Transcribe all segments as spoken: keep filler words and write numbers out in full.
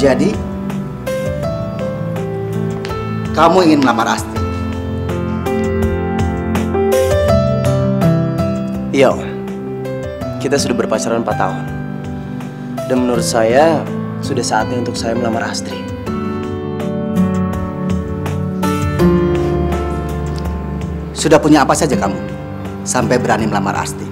Jadi, kamu ingin melamar Astri? Iya, Om. Kita sudah berpacaran empat tahun. Dan menurut saya, sudah saatnya untuk saya melamar Astri. Sudah punya apa saja kamu? Sampai berani melamar Astri?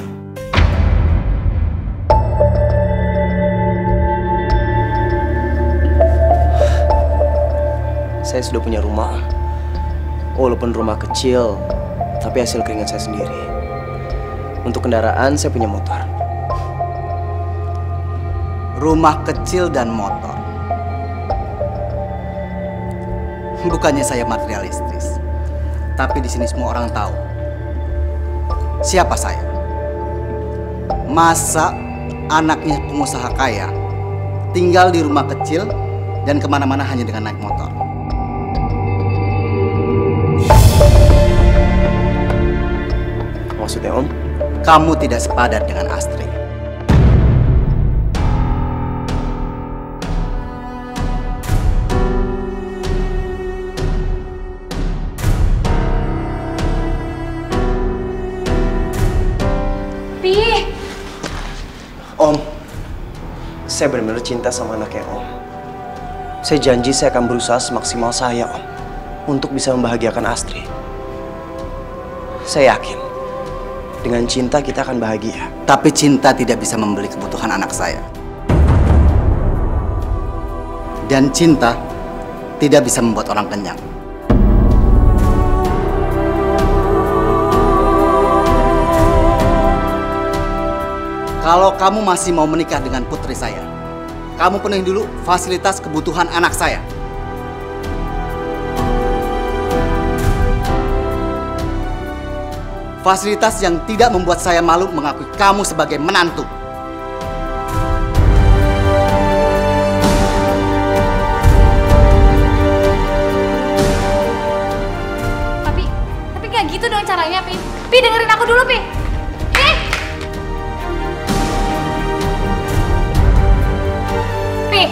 Saya sudah punya rumah. Walaupun rumah kecil, tapi hasil keringat saya sendiri. Untuk kendaraan, saya punya motor. Rumah kecil dan motor. Bukannya saya materialistis, tapi di sini semua orang tahu siapa saya. Masa anaknya pengusaha kaya tinggal di rumah kecil dan kemana-mana hanya dengan naik motor? Maksudnya, Om? Kamu tidak sepadan dengan Astri. Pi. Om, saya benar-benar cinta sama anaknya Om. Saya janji saya akan berusaha semaksimal saya, Om, untuk bisa membahagiakan Astri. Saya yakin dengan cinta kita akan bahagia. Tapi cinta tidak bisa membeli kebutuhan anak saya. Dan cinta tidak bisa membuat orang kenyang. Kalau kamu masih mau menikah dengan putri saya, kamu penuhi dulu fasilitas kebutuhan anak saya. Fasilitas yang tidak membuat saya malu mengakui kamu sebagai menantu. Tapi, tapi nggak gitu dong caranya, Pi. Pi, dengerin aku dulu, Pi. Pi! Pi!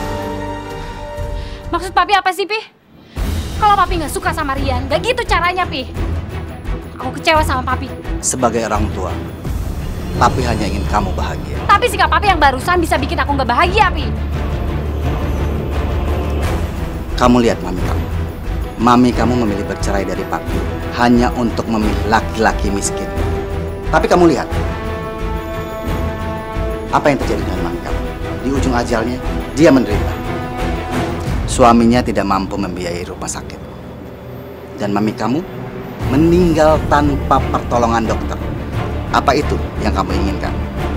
Maksud Papi apa sih, Pi? Kalau Papi nggak suka sama Rian, nggak gitu caranya, Pi. Aku kecewa sama Papi. Sebagai orang tua, Papi hanya ingin kamu bahagia. Tapi sikap Papi yang barusan bisa bikin aku nggak bahagia, Pi. Kamu lihat mami kamu. Mami kamu memilih bercerai dari Papi hanya untuk memilih laki-laki miskin. Tapi kamu lihat, apa yang terjadi dengan mami kamu? Di ujung ajalnya, dia menderita. Suaminya tidak mampu membiayai rumah sakit. Dan mami kamu meninggal tanpa pertolongan dokter. Apa itu yang kamu inginkan?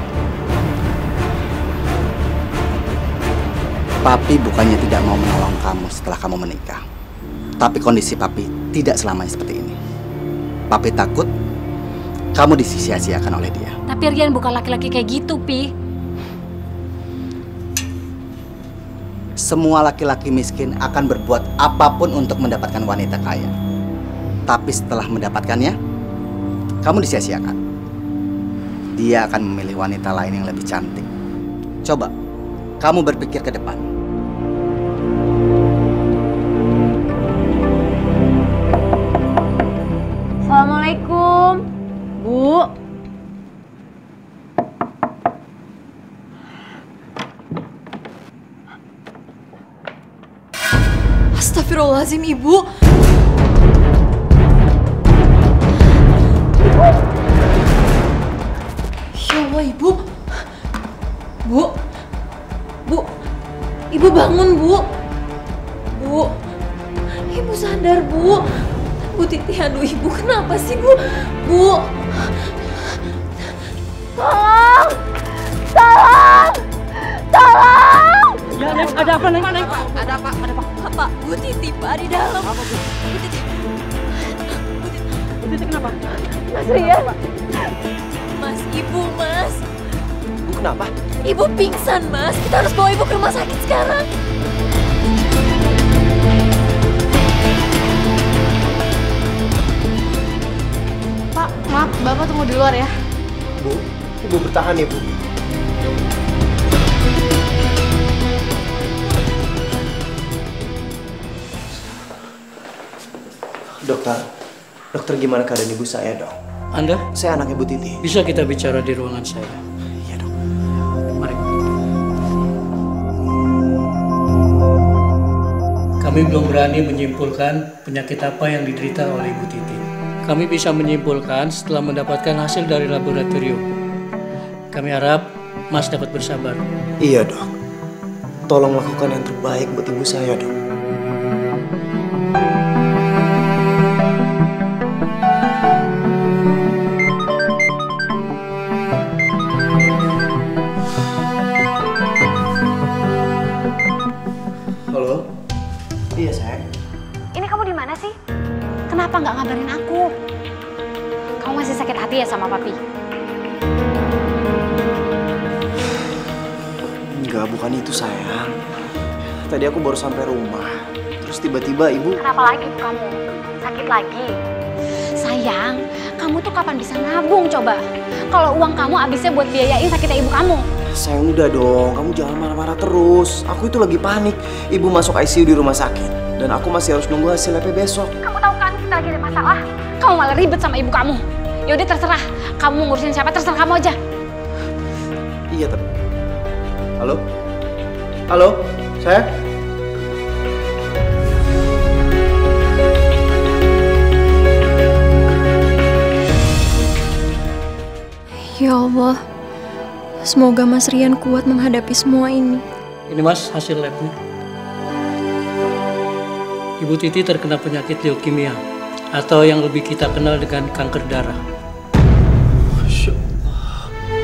Papi bukannya tidak mau menolong kamu setelah kamu menikah. Tapi kondisi Papi tidak selamanya seperti ini. Papi takut kamu disia-siakan oleh dia. Tapi Rian bukan laki-laki kayak gitu, Pi. Semua laki-laki miskin akan berbuat apapun untuk mendapatkan wanita kaya. Tapi setelah mendapatkannya, kamu disia-siakan. Dia akan memilih wanita lain yang lebih cantik. Coba, kamu berpikir ke depan. Assalamualaikum, Bu. Astagfirullahaladzim, Ibu. Ya Allah, Ibu. Bu. Bu. Ibu bangun, Bu. Bu. Ibu sadar, Bu. Bu Titi, aduh Ibu kenapa sih, Bu? Bu. Tolong. Tolong. Tolong. Ya, Neng, ada apa, Neng? Neng? Ada apa? Ada apa? Pak, Bu Titi, Pak, di dalam. Apa, Bu? Bu Titi. Bu Titi. Bu Titi kenapa? Mas Rian. Mas, Ibu, Mas. Bu, kenapa? Ibu pingsan, Mas. Kita harus bawa Ibu ke rumah sakit sekarang. Pak, maaf, Bapak tunggu di luar ya. Bu, Ibu bertahan ya, Bu. Dokter, dokter gimana keadaan ibu saya, dok? Anda? Saya anak Ibu Titi. Bisa kita bicara di ruangan saya. Iya, dok. Mari. Kami belum berani menyimpulkan penyakit apa yang diderita oleh Ibu Titi. Kami bisa menyimpulkan setelah mendapatkan hasil dari laboratorium. Kami harap Mas dapat bersabar. Iya, dok. Tolong lakukan yang terbaik buat ibu saya, dok. Halo? Iya, sayang. Ini kamu di mana sih? Kenapa nggak ngabarin aku? Kamu masih sakit hati ya sama papi? Enggak, bukan itu, sayang. Tadi aku baru sampai rumah. Terus tiba-tiba ibu... Kenapa lagi ibu kamu? Sakit lagi? Sayang, kamu tuh kapan bisa nabung coba? Kalau uang kamu habisnya buat biayain sakitnya ibu kamu. Sayang, udah dong. Kamu jangan marah-marah terus. Aku itu lagi panik. Ibu masuk I C U di rumah sakit. Dan aku masih harus nunggu hasil lab besok. Kamu tahu kan kita lagi ada masalah? Kamu malah ribet sama ibu kamu. Yaudah terserah. Kamu ngurusin siapa terserah kamu aja. Iya, tapi... Halo? Halo? Saya? Ya Allah, semoga Mas Rian kuat menghadapi semua ini. Ini Mas hasil labnya. Ibu Titi terkena penyakit leukemia atau yang lebih kita kenal dengan kanker darah. Masya Allah.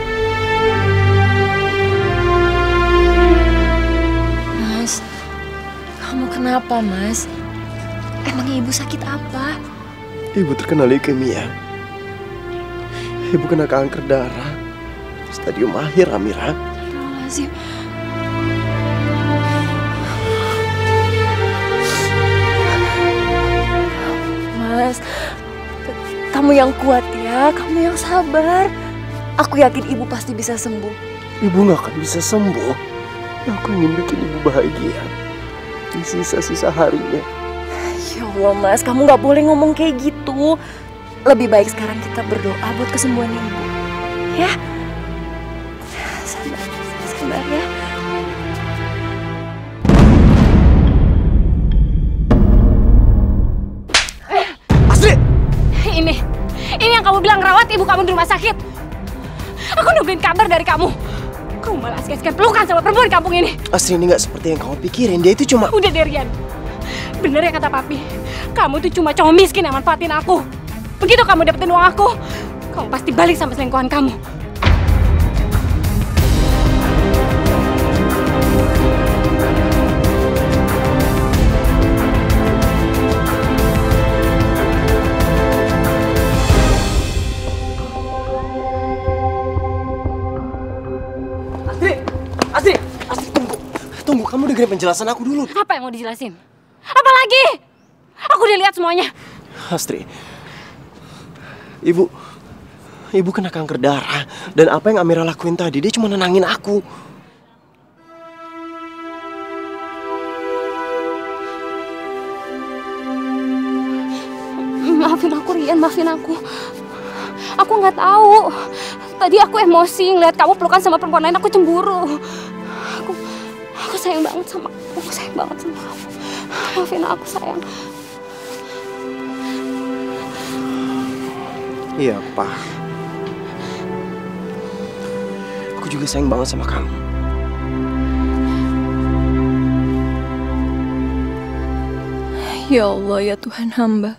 Mas, kamu kenapa, Mas? Emangnya ibu sakit apa? Ibu terkena leukemia. Ibu kena kanker darah. Stadium akhir, Amira. Astagfirullahaladzim. Mas, kamu yang kuat ya, kamu yang sabar. Aku yakin ibu pasti bisa sembuh. Ibu gak akan bisa sembuh. Aku ingin bikin ibu bahagia di sisa-sisa harinya. Ya Allah, Mas, kamu gak boleh ngomong kayak gitu. Lebih baik sekarang kita berdoa buat kesembuhan ibu. Ya? Sabar, sabar ya. Astrid! Ini, ini yang kamu bilang rawat ibu kamu di rumah sakit. Aku nungguin kabar dari kamu. Kamu malah asik-asikan pelukan sama perempuan di kampung ini. Astrid, ini gak seperti yang kamu pikirin. Dia itu cuma... Udah deh, Rian. Bener ya kata papi. Kamu tuh cuma cowok miskin yang manfaatin aku. Begitu kamu dapetin uang aku, kamu pasti balik sama selingkuhan kamu. Astrid! Astrid! Astrid, tunggu. Tunggu, kamu dengerin penjelasan aku dulu. Apa yang mau dijelasin? Apa lagi? Aku udah lihat semuanya. Astrid, ibu, ibu kena kanker darah. Dan apa yang Amira lakuin tadi, dia cuma nenangin aku. Maafin aku, Rian, maafin aku. Aku nggak tahu. Tadi aku emosi ngeliat kamu pelukan sama perempuan lain, aku cemburu. Aku, aku sayang banget sama kamu, aku sayang banget sama kamu. Maafin aku, sayang. Iya, Pak. Aku juga sayang banget sama kamu. Ya Allah, ya Tuhan hamba.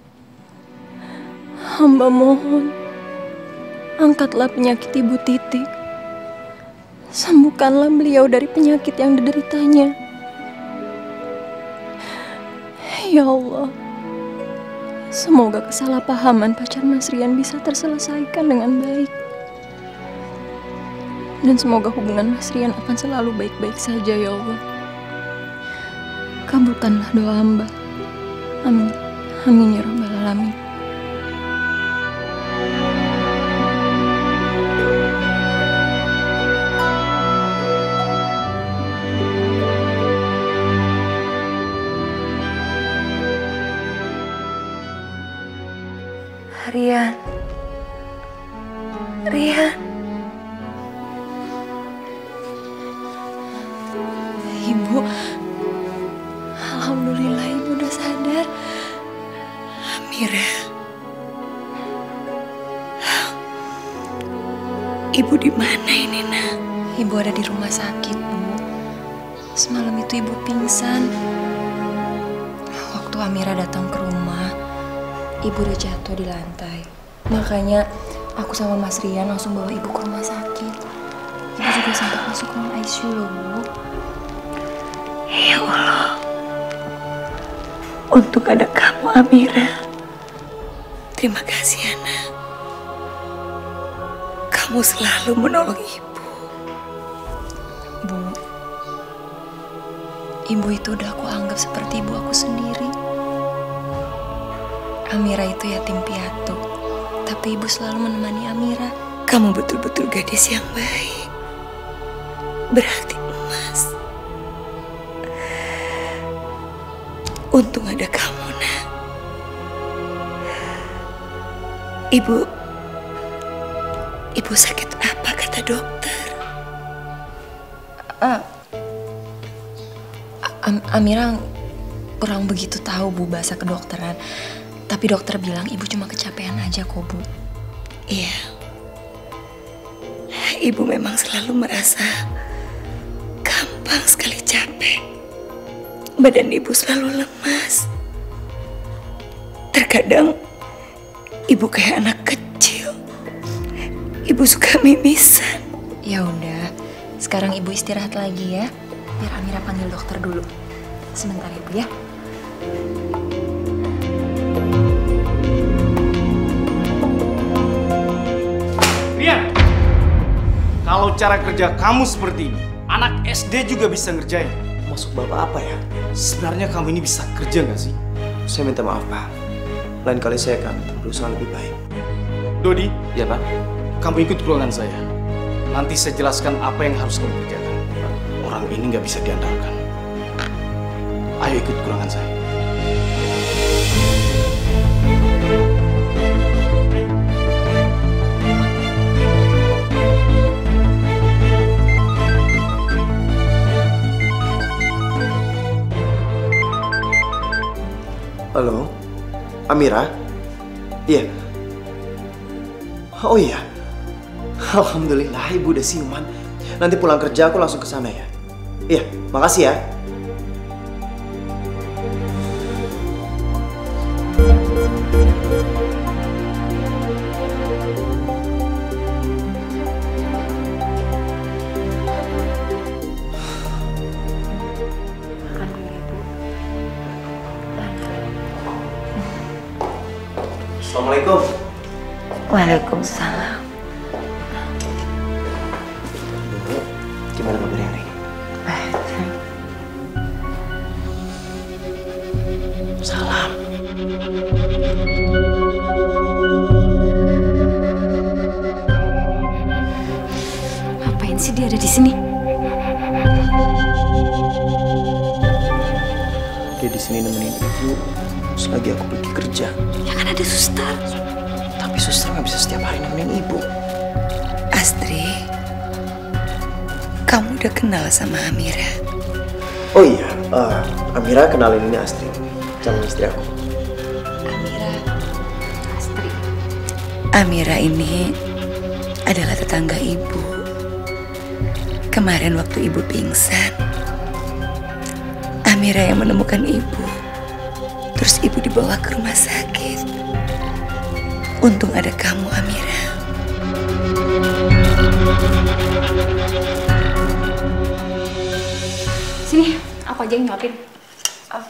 Hamba mohon, angkatlah penyakit Ibu Titik. Sembuhkanlah beliau dari penyakit yang dideritanya. Ya Allah, semoga kesalahpahaman pacar Mas Rian bisa terselesaikan dengan baik. Dan semoga hubungan Mas Rian akan selalu baik-baik saja, ya Allah. Kabulkanlah doa hamba. Amin. Amin ya Rabbal Alamin. Ibu, alhamdulillah ibu udah sadar. Amira, ibu di mana ini, nak? Ibu ada di rumah sakit, Bu. Semalam itu ibu pingsan. Waktu Amira datang ke rumah, ibu udah jatuh di lantai. Makanya aku sama Mas Rian langsung bawa ibu ke rumah sakit. Ibu juga sempat masuk ruang I C U loh, Bu. Ya Allah, untuk ada kamu, Amira. Terima kasih, anak. Kamu selalu menolong ibu. Bu, ibu itu udah aku anggap seperti ibu aku sendiri. Amira itu yatim piatu, tapi ibu selalu menemani Amira. Kamu betul-betul gadis yang baik, berhati emas. Untung ada kamu, nak. Ibu, ibu sakit apa kata dokter? Uh, Am Amira kurang begitu tahu, Bu, bahasa kedokteran. Tapi dokter bilang ibu cuma kecapean aja kok, Bu. Iya. Ibu memang selalu merasa gampang sekali capek. Badan ibu selalu lemas. Terkadang ibu kayak anak kecil. Ibu suka mimisan. Ya udah, sekarang ibu istirahat lagi ya. Biar Amira panggil dokter dulu. Sebentar ya, Bu ya. Rian, kalau cara kerja kamu seperti ini, anak S D juga bisa ngerjain. Maksud Bapak apa ya? Sebenarnya kamu ini bisa kerja nggak sih? Saya minta maaf, Pak. Lain kali saya akan berusaha lebih baik. Dodi, Ya, Pak. kamu ikut ke ruangan saya. Nanti saya jelaskan apa yang harus kamu kerjakan. Orang ini nggak bisa diandalkan. Ayo ikut ke ruangan saya. Halo, Amira? Iya. Oh iya. Alhamdulillah ibu udah siuman. Nanti pulang kerja aku langsung ke sana ya. Iya, makasih ya. Assalamualaikum. Waalaikumsalam. Bu, gimana kabarnya hari ini? Salam. Ngapain sih dia ada di sini? Dia di sini nemenin ibu selagi aku pergi kerja. Ya kan ada suster. Tapi suster nggak bisa setiap hari nemenin ibu. Astri, kamu udah kenal sama Amira? Oh iya, uh, Amira kenalin ini Astri, calon istri aku. Amira, Astri. Amira ini adalah tetangga ibu. Kemarin waktu ibu pingsan, Amira yang menemukan ibu. Terus ibu dibawa ke rumah sakit. Untung ada kamu, Amira. Sini, aku aja yang nyuapin. Oh.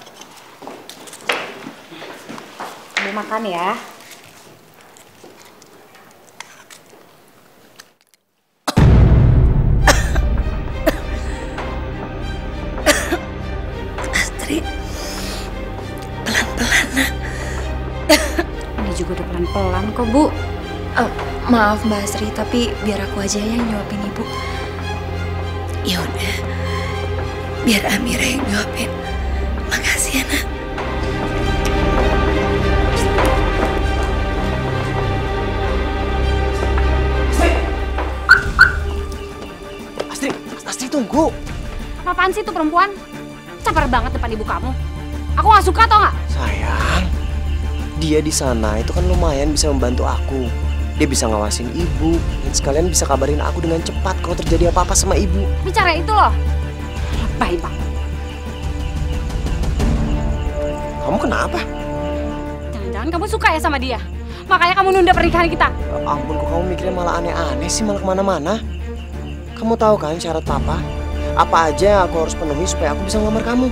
Ambil makan ya. Astri, pelan-pelan, nak. Ini juga udah pelan-pelan kok, Bu. Uh, maaf Mbak Astri, tapi biar aku aja yang nyuapin ibu. Ya udah, biar Amira yang nyuapin. Makasih ya, nak. Astri, Astri tunggu. Apaan sih tuh perempuan? Caper banget depan ibu kamu. Aku nggak suka tau nggak? Sayang, dia di sana itu kan lumayan bisa membantu aku. Dia bisa ngawasin ibu dan sekalian bisa kabarin aku dengan cepat kalau terjadi apa-apa sama ibu. Bicara itu loh. Lebay banget. Kamu kenapa? Jangan-jangan kamu suka ya sama dia? Makanya kamu nunda pernikahan kita. Ya ampun, kok kamu mikirnya malah aneh-aneh sih, malah kemana-mana. Kamu tahu kan syarat papa? Apa aja yang aku harus penuhi supaya aku bisa ngelamar kamu?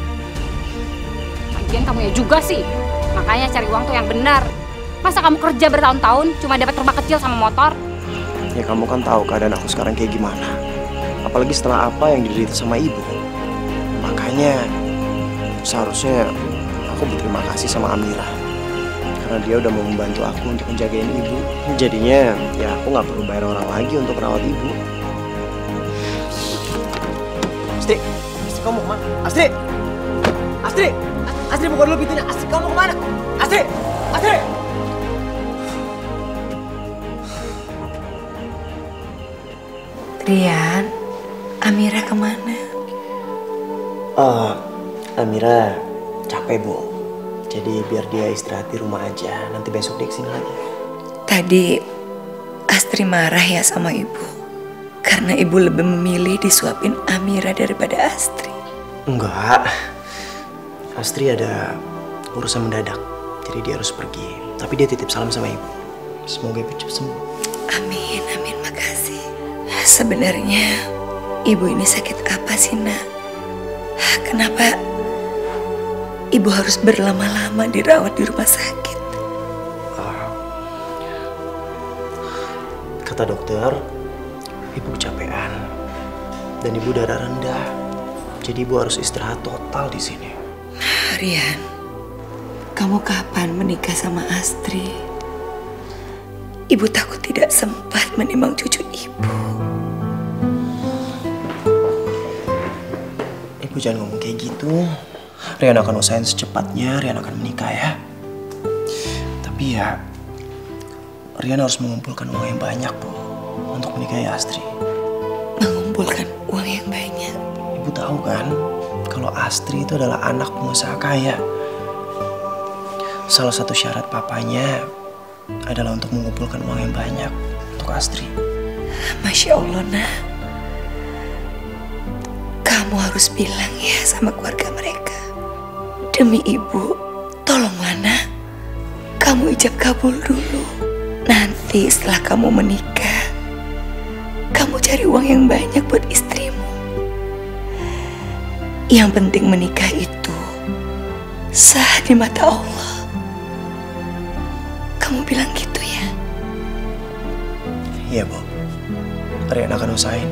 Lagian kamu ya juga sih. Makanya cari uang tuh yang benar. Masa kamu kerja bertahun-tahun cuma dapat rumah kecil sama motor? Ya kamu kan tahu keadaan aku sekarang kayak gimana. Apalagi setelah apa yang diderita sama ibu. Makanya seharusnya aku berterima kasih sama Amira. Karena dia udah mau membantu aku untuk menjagain ibu. Jadinya ya aku nggak perlu bayar orang lagi untuk merawat ibu. Astri, Astri kamu kemana? Astri! Astri! Astri buka dulu pintunya. Astri kamu kemana? Astri! Astri! Rian, Amira kemana? Oh, Amira capek, Bu. Jadi biar dia istirahat di rumah aja. Nanti besok dia kesini lagi. Tadi Astri marah ya sama ibu. Karena ibu lebih memilih disuapin Amira daripada Astri. Enggak. Astri ada urusan mendadak. Jadi dia harus pergi. Tapi dia titip salam sama ibu. Semoga ibu cepat sembuh. Amin, amin, makasih. Sebenarnya ibu ini sakit apa sih, Nak? Kenapa ibu harus berlama-lama dirawat di rumah sakit? Uh, kata dokter, ibu kecapean dan ibu darah rendah. Jadi ibu harus istirahat total di sini. Rian, kamu kapan menikah sama Astri? Ibu takut tidak sempat menimang cucu ibu. Ibu jangan ngomong kayak gitu. Rian akan usahain secepatnya, Rian akan menikah ya. Tapi ya, Rian harus mengumpulkan uang yang banyak, Bu, untuk menikahi Astri. Mengumpulkan uang yang banyak? Ibu tahu kan, kalau Astri itu adalah anak pengusaha kaya. Salah satu syarat papanya adalah untuk mengumpulkan uang yang banyak untuk Astri. Masya Allah, Nak. Kamu harus bilang ya sama keluarga mereka. Demi ibu, tolonglah, Nak. Kamu ijab kabul dulu. Nanti setelah kamu menikah, kamu cari uang yang banyak buat istrimu. Yang penting menikah itu sah di mata Allah. Kamu bilang gitu ya? Iya, Bu. Rian akan usahain.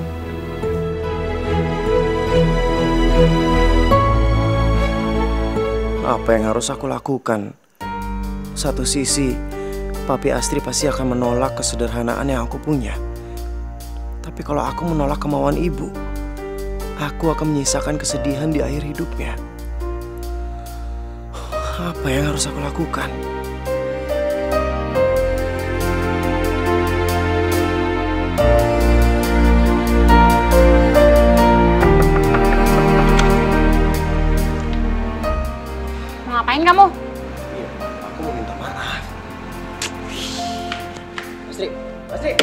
Apa yang harus aku lakukan? Satu sisi, Papi Astri pasti akan menolak kesederhanaan yang aku punya. Tapi kalau aku menolak kemauan ibu, aku akan menyisakan kesedihan di akhir hidupnya. Apa yang harus aku lakukan? Ngapain kamu? Iya, aku mau minta maaf. Astri, Astri.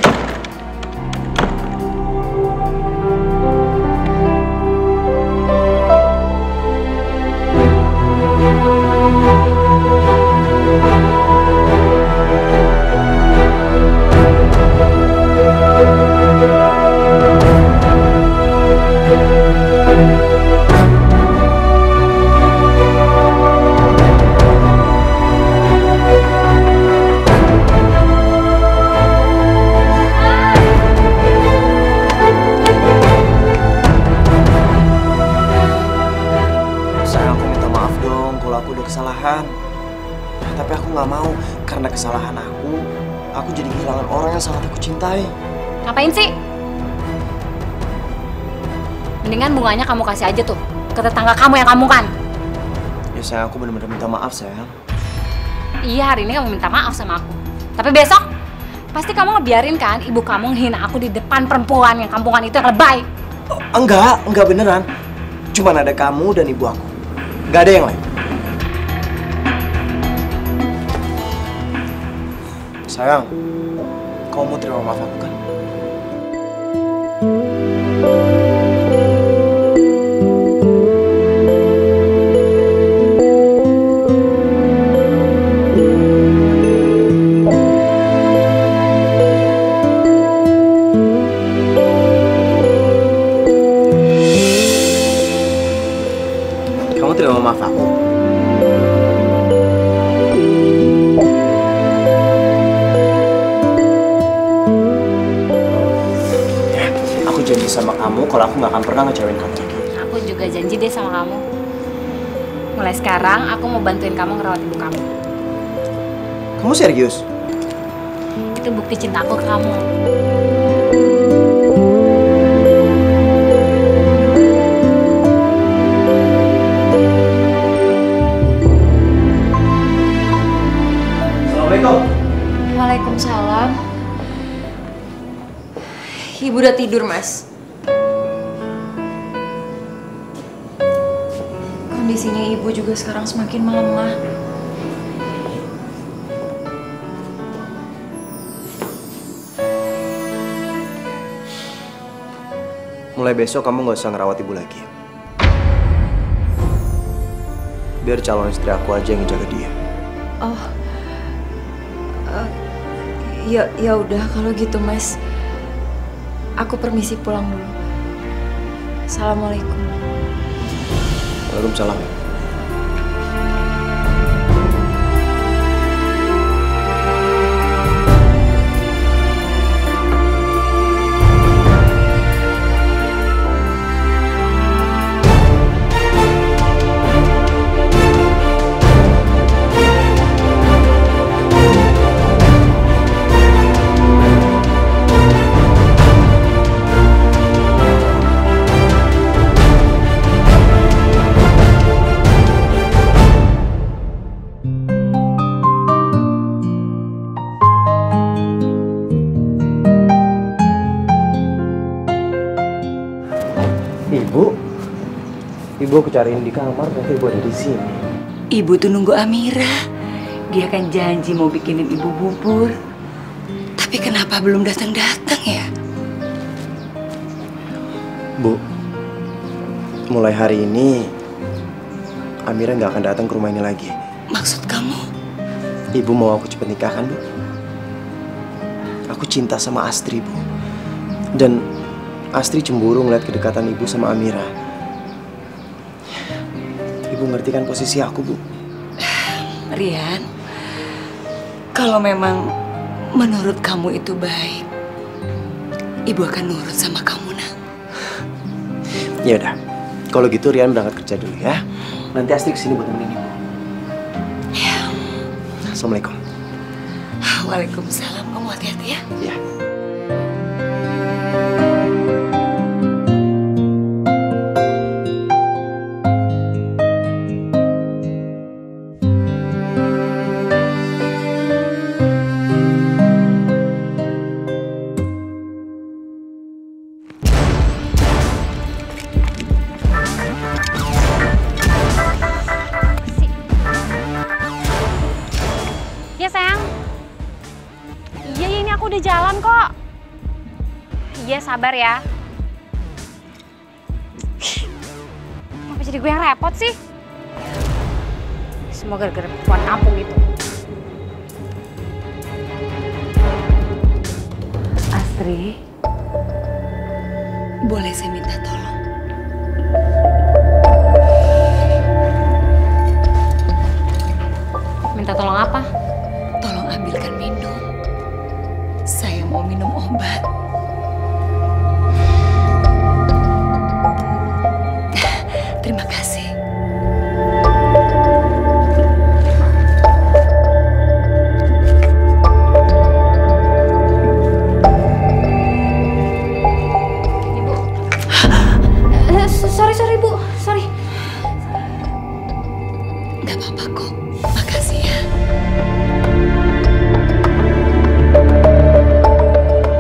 Kesalahan, tapi aku nggak mau karena kesalahan aku, aku jadi kehilangan orang yang sangat aku cintai. Ngapain sih? Mendingan bunganya kamu kasih aja tuh ke tetangga kamu yang kamu kan. Ya sayang, aku benar-benar minta maaf sayang. Iya, hari ini kamu minta maaf sama aku. Tapi besok pasti kamu ngebiarin kan ibu kamu ngehina aku di depan perempuan yang kampungan itu yang lebay. Oh, enggak, enggak beneran. Cuman ada kamu dan ibu aku. Gak ada yang lain. Sayang, kamu mau terima maaf aku kan? Kamu terima maaf aku? Aku janji sama kamu kalau aku gak akan pernah ngecewain kamu lagi. Aku juga janji deh sama kamu. Mulai sekarang aku mau bantuin kamu ngerawat ibu kamu. Kamu serius? Itu bukti cintaku ke kamu. Assalamualaikum. Waalaikumsalam. Ibu udah tidur, Mas. Kondisinya ibu juga sekarang semakin melemah. Mulai besok kamu gak usah ngerawat ibu lagi. Biar calon istri aku aja yang ngejaga dia. Oh, uh, ya ya udah kalau gitu, Mas. Aku permisi pulang dulu. Assalamualaikum. Waalaikumsalam. Ibu, ibu aku cariin di kamar, nanti ibu ada di sini. Ibu tuh nunggu Amira. Dia kan janji mau bikinin ibu bubur. Tapi kenapa belum datang-datang ya? Bu, mulai hari ini Amira nggak akan datang ke rumah ini lagi. Maksud kamu? Ibu mau aku cepet nikah kan, Bu? Aku cinta sama Astri, Bu. Dan Astri cemburu ngeliat kedekatan ibu sama Amira. Ibu ngerti kan posisi aku, Bu? Rian, kalau memang menurut kamu itu baik, ibu akan nurut sama kamu, nak. Ya udah, kalau gitu Rian berangkat kerja dulu ya. Nanti Astri kesini buat nemenin ibu. Ya. Assalamualaikum. Waalaikumsalam. Kamu hati-hati ya. Ya. Ya sayang. Iya, ya, ini aku udah jalan kok. Iya, sabar ya. Kenapa jadi gue yang repot sih? Semua gara-gara perempuan kampung itu. Astri, boleh saya minta tolong? Minta tolong apa? Tolong ambilkan minum. Saya mau minum obat. Terima kasih. Ibu. Uh, sorry, sorry, Bu. Sorry. Gak apa-apa kok. Makasih ya.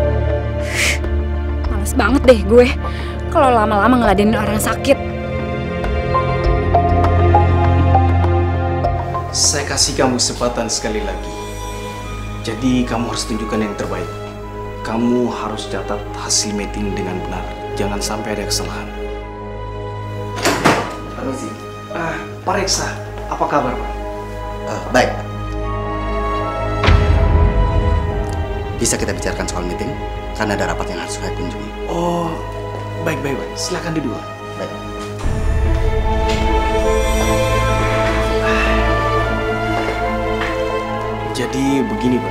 Males banget deh gue kalau lama-lama ngeladenin orang sakit. Saya kasih kamu kesempatan sekali lagi. Jadi kamu harus tunjukkan yang terbaik. Kamu harus catat hasil meeting dengan benar. Jangan sampai ada kesalahan. Permisi. Ah, Pak Reksa, apa kabar, Pak? Uh, baik. Bisa kita bicarakan soal meeting? Karena ada rapat yang harus saya kunjungi. Oh, baik, baik, baik. Silakan duduk. Baik. Jadi begini, Pak.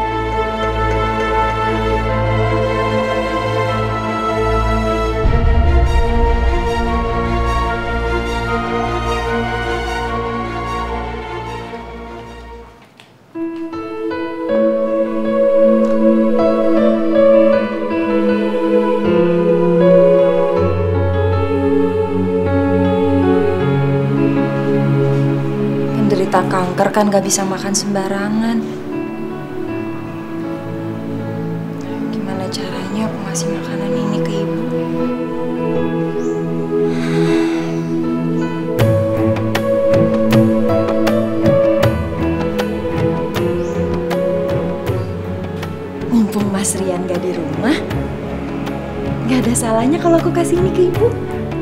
Penderita kanker kan gak bisa makan sembarangan. Gimana caranya aku ngasih makanan ini ke ibu? Mumpung Mas Rian gak di rumah, gak ada salahnya kalau aku kasih ini ke ibu.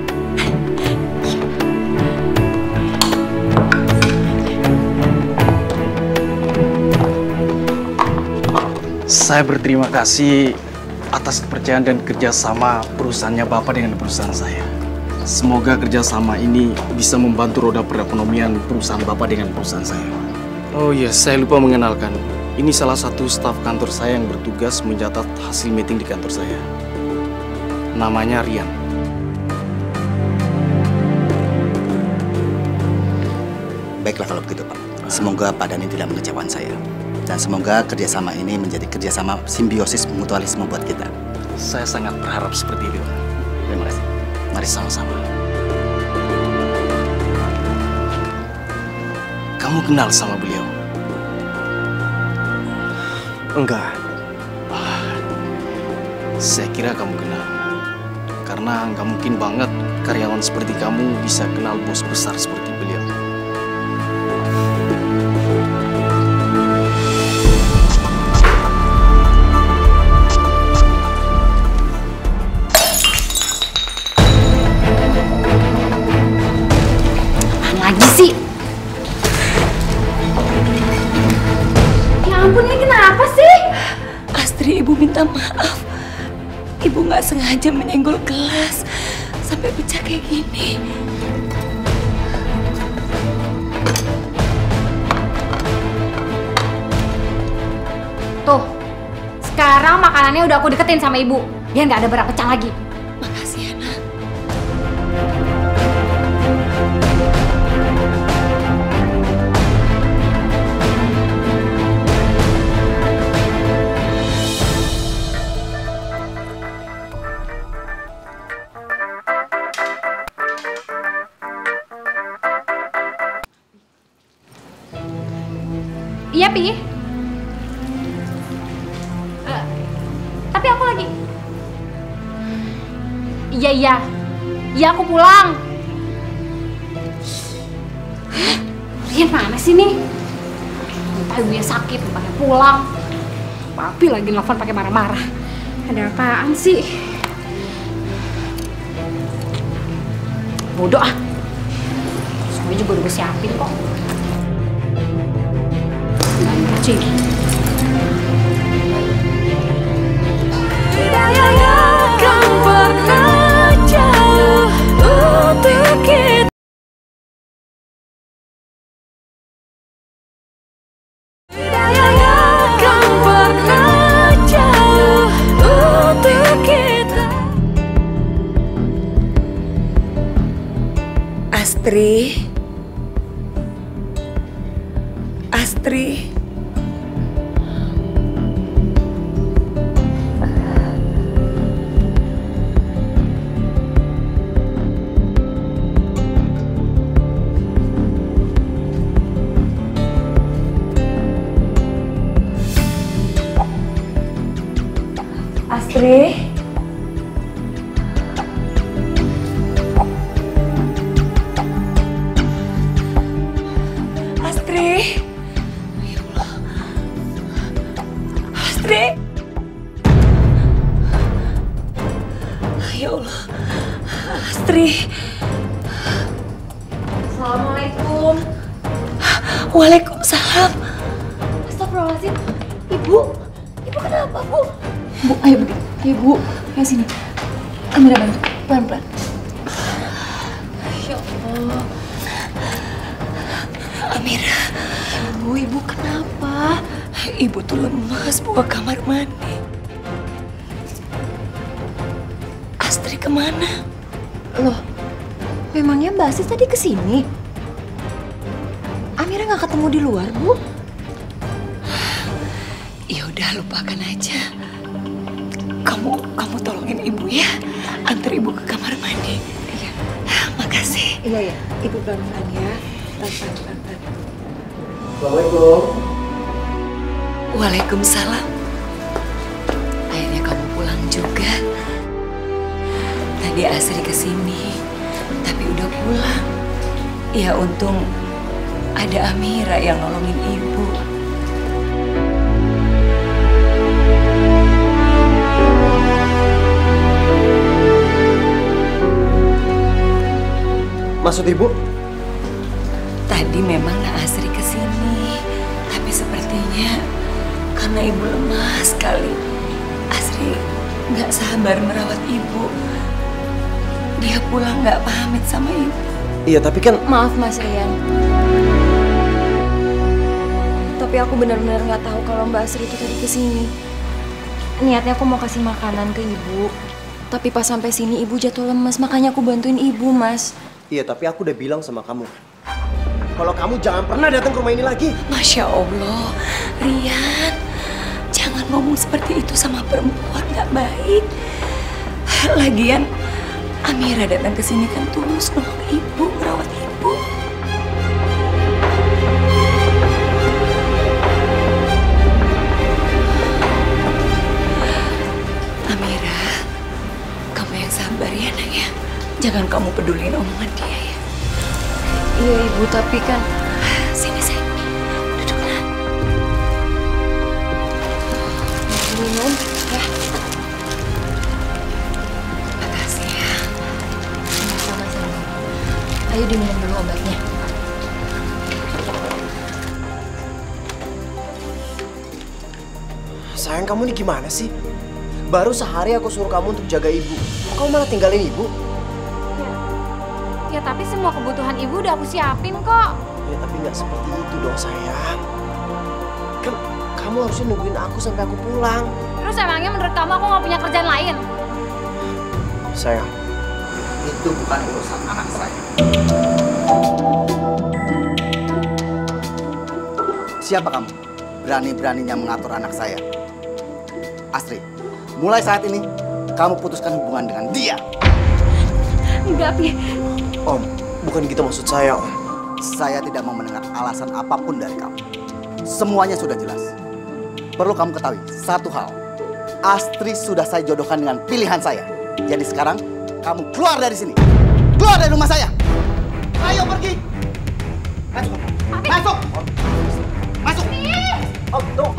Saya berterima kasih atas kepercayaan dan kerjasama perusahaannya Bapak dengan perusahaan saya. Semoga kerjasama ini bisa membantu roda perekonomian perusahaan Bapak dengan perusahaan saya. Oh iya, saya lupa mengenalkan. Ini salah satu staf kantor saya yang bertugas mencatat hasil meeting di kantor saya. Namanya Rian. Baiklah kalau begitu, Pak. Semoga Pak Dhani tidak mengecewakan saya. Dan semoga kerjasama ini menjadi kerjasama simbiosis mutualisme buat kita. Saya sangat berharap seperti itu. Terima kasih. Mari sama-sama. Kamu kenal sama beliau? Enggak. Ah, saya kira kamu kenal. Karena nggak mungkin banget karyawan seperti kamu bisa kenal bos besar seperti beliau. Lagi sih. Ya ampun, ini kenapa sih? Astri, ibu minta maaf. Ibu nggak sengaja menyenggol gelas sampai pecah kayak gini. Tuh, sekarang makanannya udah aku deketin sama ibu. Biar nggak ada berak pecah lagi. Makasih ya, Nak. Iya, Pi. Uh, tapi aku lagi. Iya, iya. Iya, aku pulang. Rian mana sih nih? Entah ibunya sakit, pakai pulang. Papi lagi nelfon pakai marah-marah. Ada apaan sih? Bodoh ah. Semuanya juga udah gue siapin kok. Cik. Astri. Astri. Astri. Astri. Waalaikumsalam. Astagfirullahaladzim. Ibu, ibu kenapa, Bu? Bu, ayo Bu. Ayo Bu, ayo sini. Amira bantu, pelan-pelan. Ya Allah. Amira. Ibu, ibu kenapa? Ibu tuh lemas bawa kamar mandi. Astri kemana? Loh, memangnya Mbak Asis tadi kesini? Amira nggak ketemu di luar, Bu? Ya udah, lupakan aja. Kamu kamu tolongin ibu ya, antar ibu ke kamar mandi. Iya. Makasih. Iya ya, ibu pelan-pelan ya. Pelan-pelan, pelan-pelan. Assalamualaikum. Waalaikumsalam. Akhirnya kamu pulang juga. Tadi Asri kesini, tapi udah pulang. Ya untung ada Amira yang nolongin ibu. Maksud ibu? Tadi memang Nak Asri kesini, tapi sepertinya karena ibu lemah sekali, Asri nggak sabar merawat ibu. Dia pulang nggak pamit sama ibu. Iya, tapi kan... Maaf Mas Rian. Tapi aku benar-benar nggak tahu kalau Mbak Asri itu tadi kesini. Niatnya aku mau kasih makanan ke ibu. Tapi pas sampai sini ibu jatuh lemas, makanya aku bantuin ibu, Mas. Iya, tapi aku udah bilang sama kamu. Kalau kamu jangan pernah datang ke rumah ini lagi. Masya Allah, Rian, jangan ngomong seperti itu sama perempuan, nggak baik. Lagian, Amira datang ke sini kan tulus nolong ibu, merawat ibu. Amira, kamu yang sabar ya, Nak ya. Jangan kamu peduliin omongan dia ya. Iya ibu, tapi kan... Sini, sayang. Duduklah. Minum, ya. Makasih ya. Sama-sama. Ayo diminum dulu obatnya. Sayang, kamu ini gimana sih? Baru sehari aku suruh kamu untuk jaga ibu. Kok kamu malah tinggalin ibu? Ya tapi semua kebutuhan ibu udah aku siapin kok. Ya tapi nggak seperti itu dong sayang. Kan kamu harusnya nungguin aku sampai aku pulang. Terus emangnya menurut kamu aku nggak punya kerjaan lain? Sayang, Itu bukan urusan anak saya. Siapa kamu? Berani-beraninya mengatur anak saya. Astri, mulai saat ini kamu putuskan hubungan dengan dia. Enggak, Pi. Om, bukan gitu maksud saya, Om. Saya tidak mau mendengar alasan apapun dari kamu. Semuanya sudah jelas. Perlu kamu ketahui satu hal. Astri sudah saya jodohkan dengan pilihan saya. Jadi sekarang kamu keluar dari sini. Keluar dari rumah saya. Ayo pergi. Masuk. Masuk. Masuk. Om, tunggu.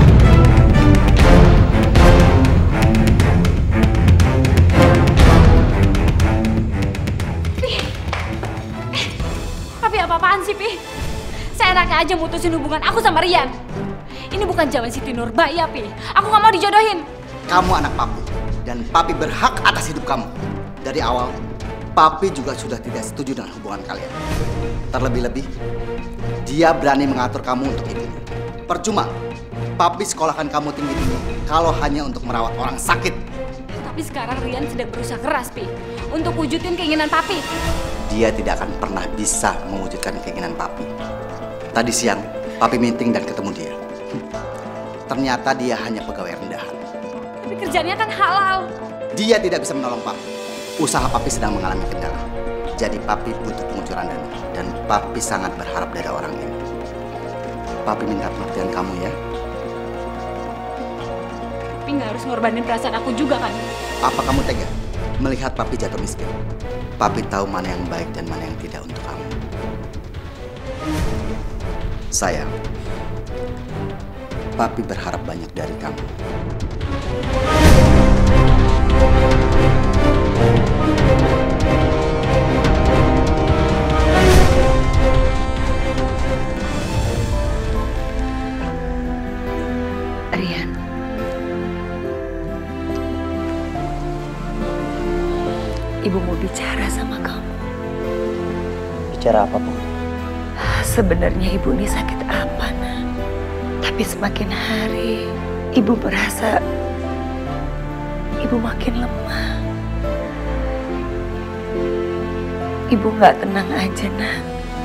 Tapi apa-apaan sih, Pi? Saya enaknya aja mutusin hubungan aku sama Rian. Ini bukan zaman Siti Nurbaya, Pi. Aku nggak mau dijodohin. Kamu anak papi. Dan papi berhak atas hidup kamu. Dari awal, papi juga sudah tidak setuju dengan hubungan kalian. Terlebih-lebih, dia berani mengatur kamu untuk itu. Percuma, papi sekolahkan kamu tinggi-tinggi kalau hanya untuk merawat orang sakit. Tapi sekarang Rian sedang berusaha keras, Pi. Untuk wujudin keinginan papi. Dia tidak akan pernah bisa mewujudkan keinginan papi. Tadi siang, papi meeting dan ketemu dia. Ternyata dia hanya pegawai rendahan. Tapi kerjanya kan halal. Dia tidak bisa menolong papi. Usaha papi sedang mengalami kendala. Jadi papi butuh pengucuran dana. Dan papi sangat berharap dari orang ini. Papi minta pengertian kamu ya. Tapi nggak harus ngorbanin perasaan aku juga kan? Apa kamu tega melihat papi jatuh miskin? Papi tahu mana yang baik dan mana yang tidak untuk kamu. Sayang, papi berharap banyak dari kamu. Bicara apa, Bu? Sebenarnya ibu ini sakit apa, Nak? Tapi semakin hari ibu merasa ibu makin lemah. Ibu nggak tenang aja, Nak.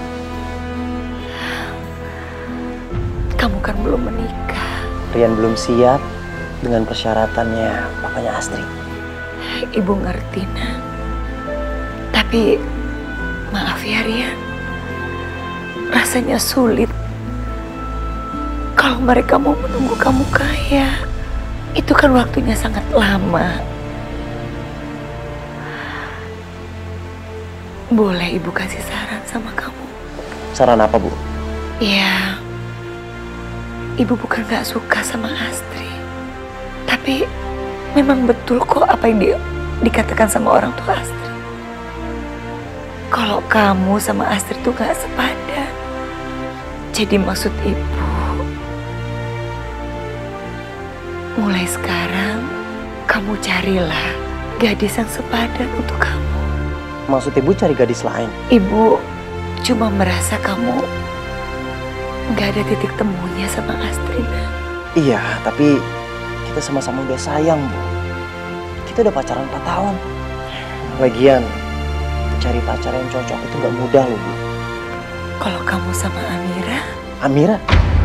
Kamu kan belum menikah. Rian belum siap dengan persyaratannya papanya Astrid. Ibu ngerti, Nak. Tapi maaf ya, Rian. Rasanya sulit kalau mereka mau menunggu kamu kaya. Itu kan waktunya sangat lama. Boleh ibu kasih saran sama kamu? Saran apa, Bu? Ya, ibu bukan gak suka sama Astrid. Tapi memang betul kok apa yang di, dikatakan sama orang tua Astrid. Kalau kamu sama Astrid tuh gak sepadan. Jadi maksud ibu, mulai sekarang kamu carilah gadis yang sepadan untuk kamu. Maksud Ibu cari gadis lain? Ibu cuma merasa kamu gak ada titik temunya sama Astrid. Iya, tapi kita sama-sama udah sayang, Bu. Kita udah pacaran empat tahun. Lagian, cari pacar yang cocok itu gak mudah loh, Bu. Kalau kamu sama Amira? Amira?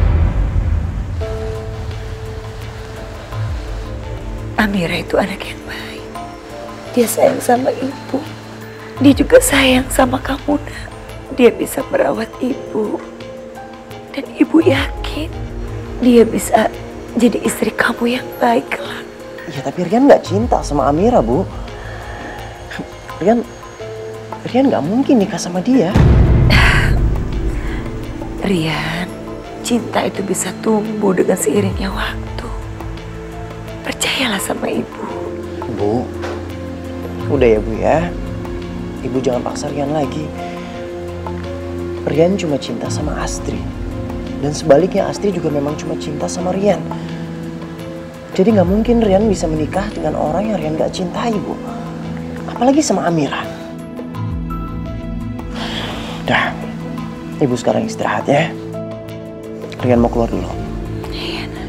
Amira itu anak yang baik. Dia sayang sama ibu. Dia juga sayang sama kamu, Nak. Dia bisa merawat ibu. Dan ibu yakin dia bisa jadi istri kamu yang baik kelak. Iya, tapi Rian gak cinta sama Amira, Bu. Rian, Rian gak mungkin nikah sama dia. Rian, cinta itu bisa tumbuh dengan seiringnya waktu. Percayalah sama ibu. Bu, udah ya, Bu ya. Ibu jangan paksa Rian lagi. Rian cuma cinta sama Astrid. Dan sebaliknya Astrid juga memang cuma cinta sama Rian. Jadi gak mungkin Rian bisa menikah dengan orang yang Rian gak cintai, Bu. Apalagi sama Amira. Udah, Ibu sekarang istirahat ya. Rian mau keluar dulu. Iya, Nak.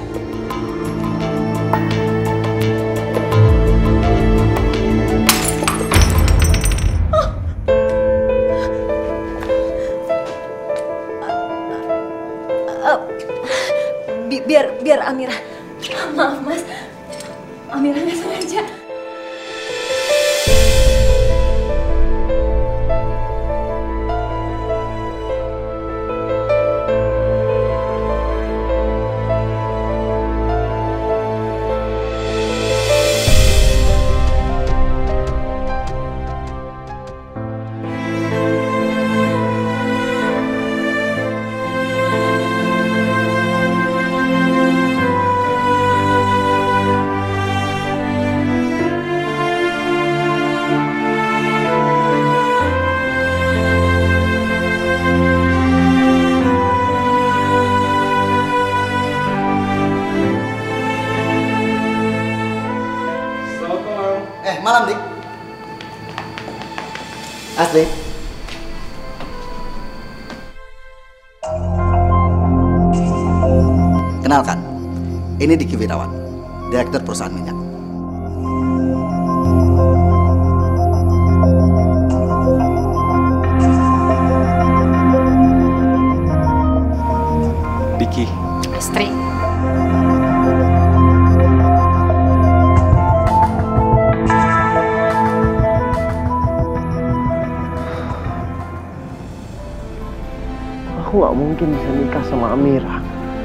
Bi- biar biar Amira. Maaf, Mas. Amira nggak sengaja. Malam, Dik. Astrid. Kenalkan, ini Diki Wirawan, Direktur Perusahaan Minyak. Diki. Astrid. Aku gak mungkin bisa nikah sama Amira.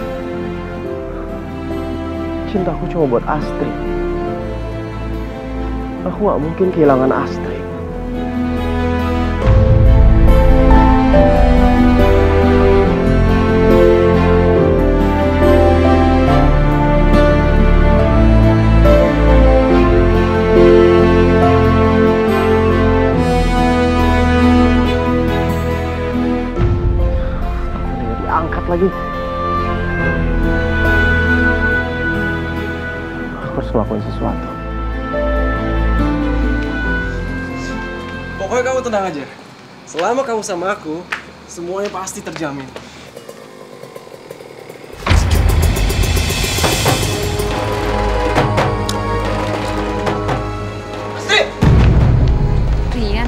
Cintaku cuma buat Astrid. Aku gak mungkin kehilangan Astrid. Angkat lagi. Aku harus ngelakuin sesuatu. Pokoknya kamu tenang aja. Selama kamu sama aku, semuanya pasti terjamin. Astri! Rian,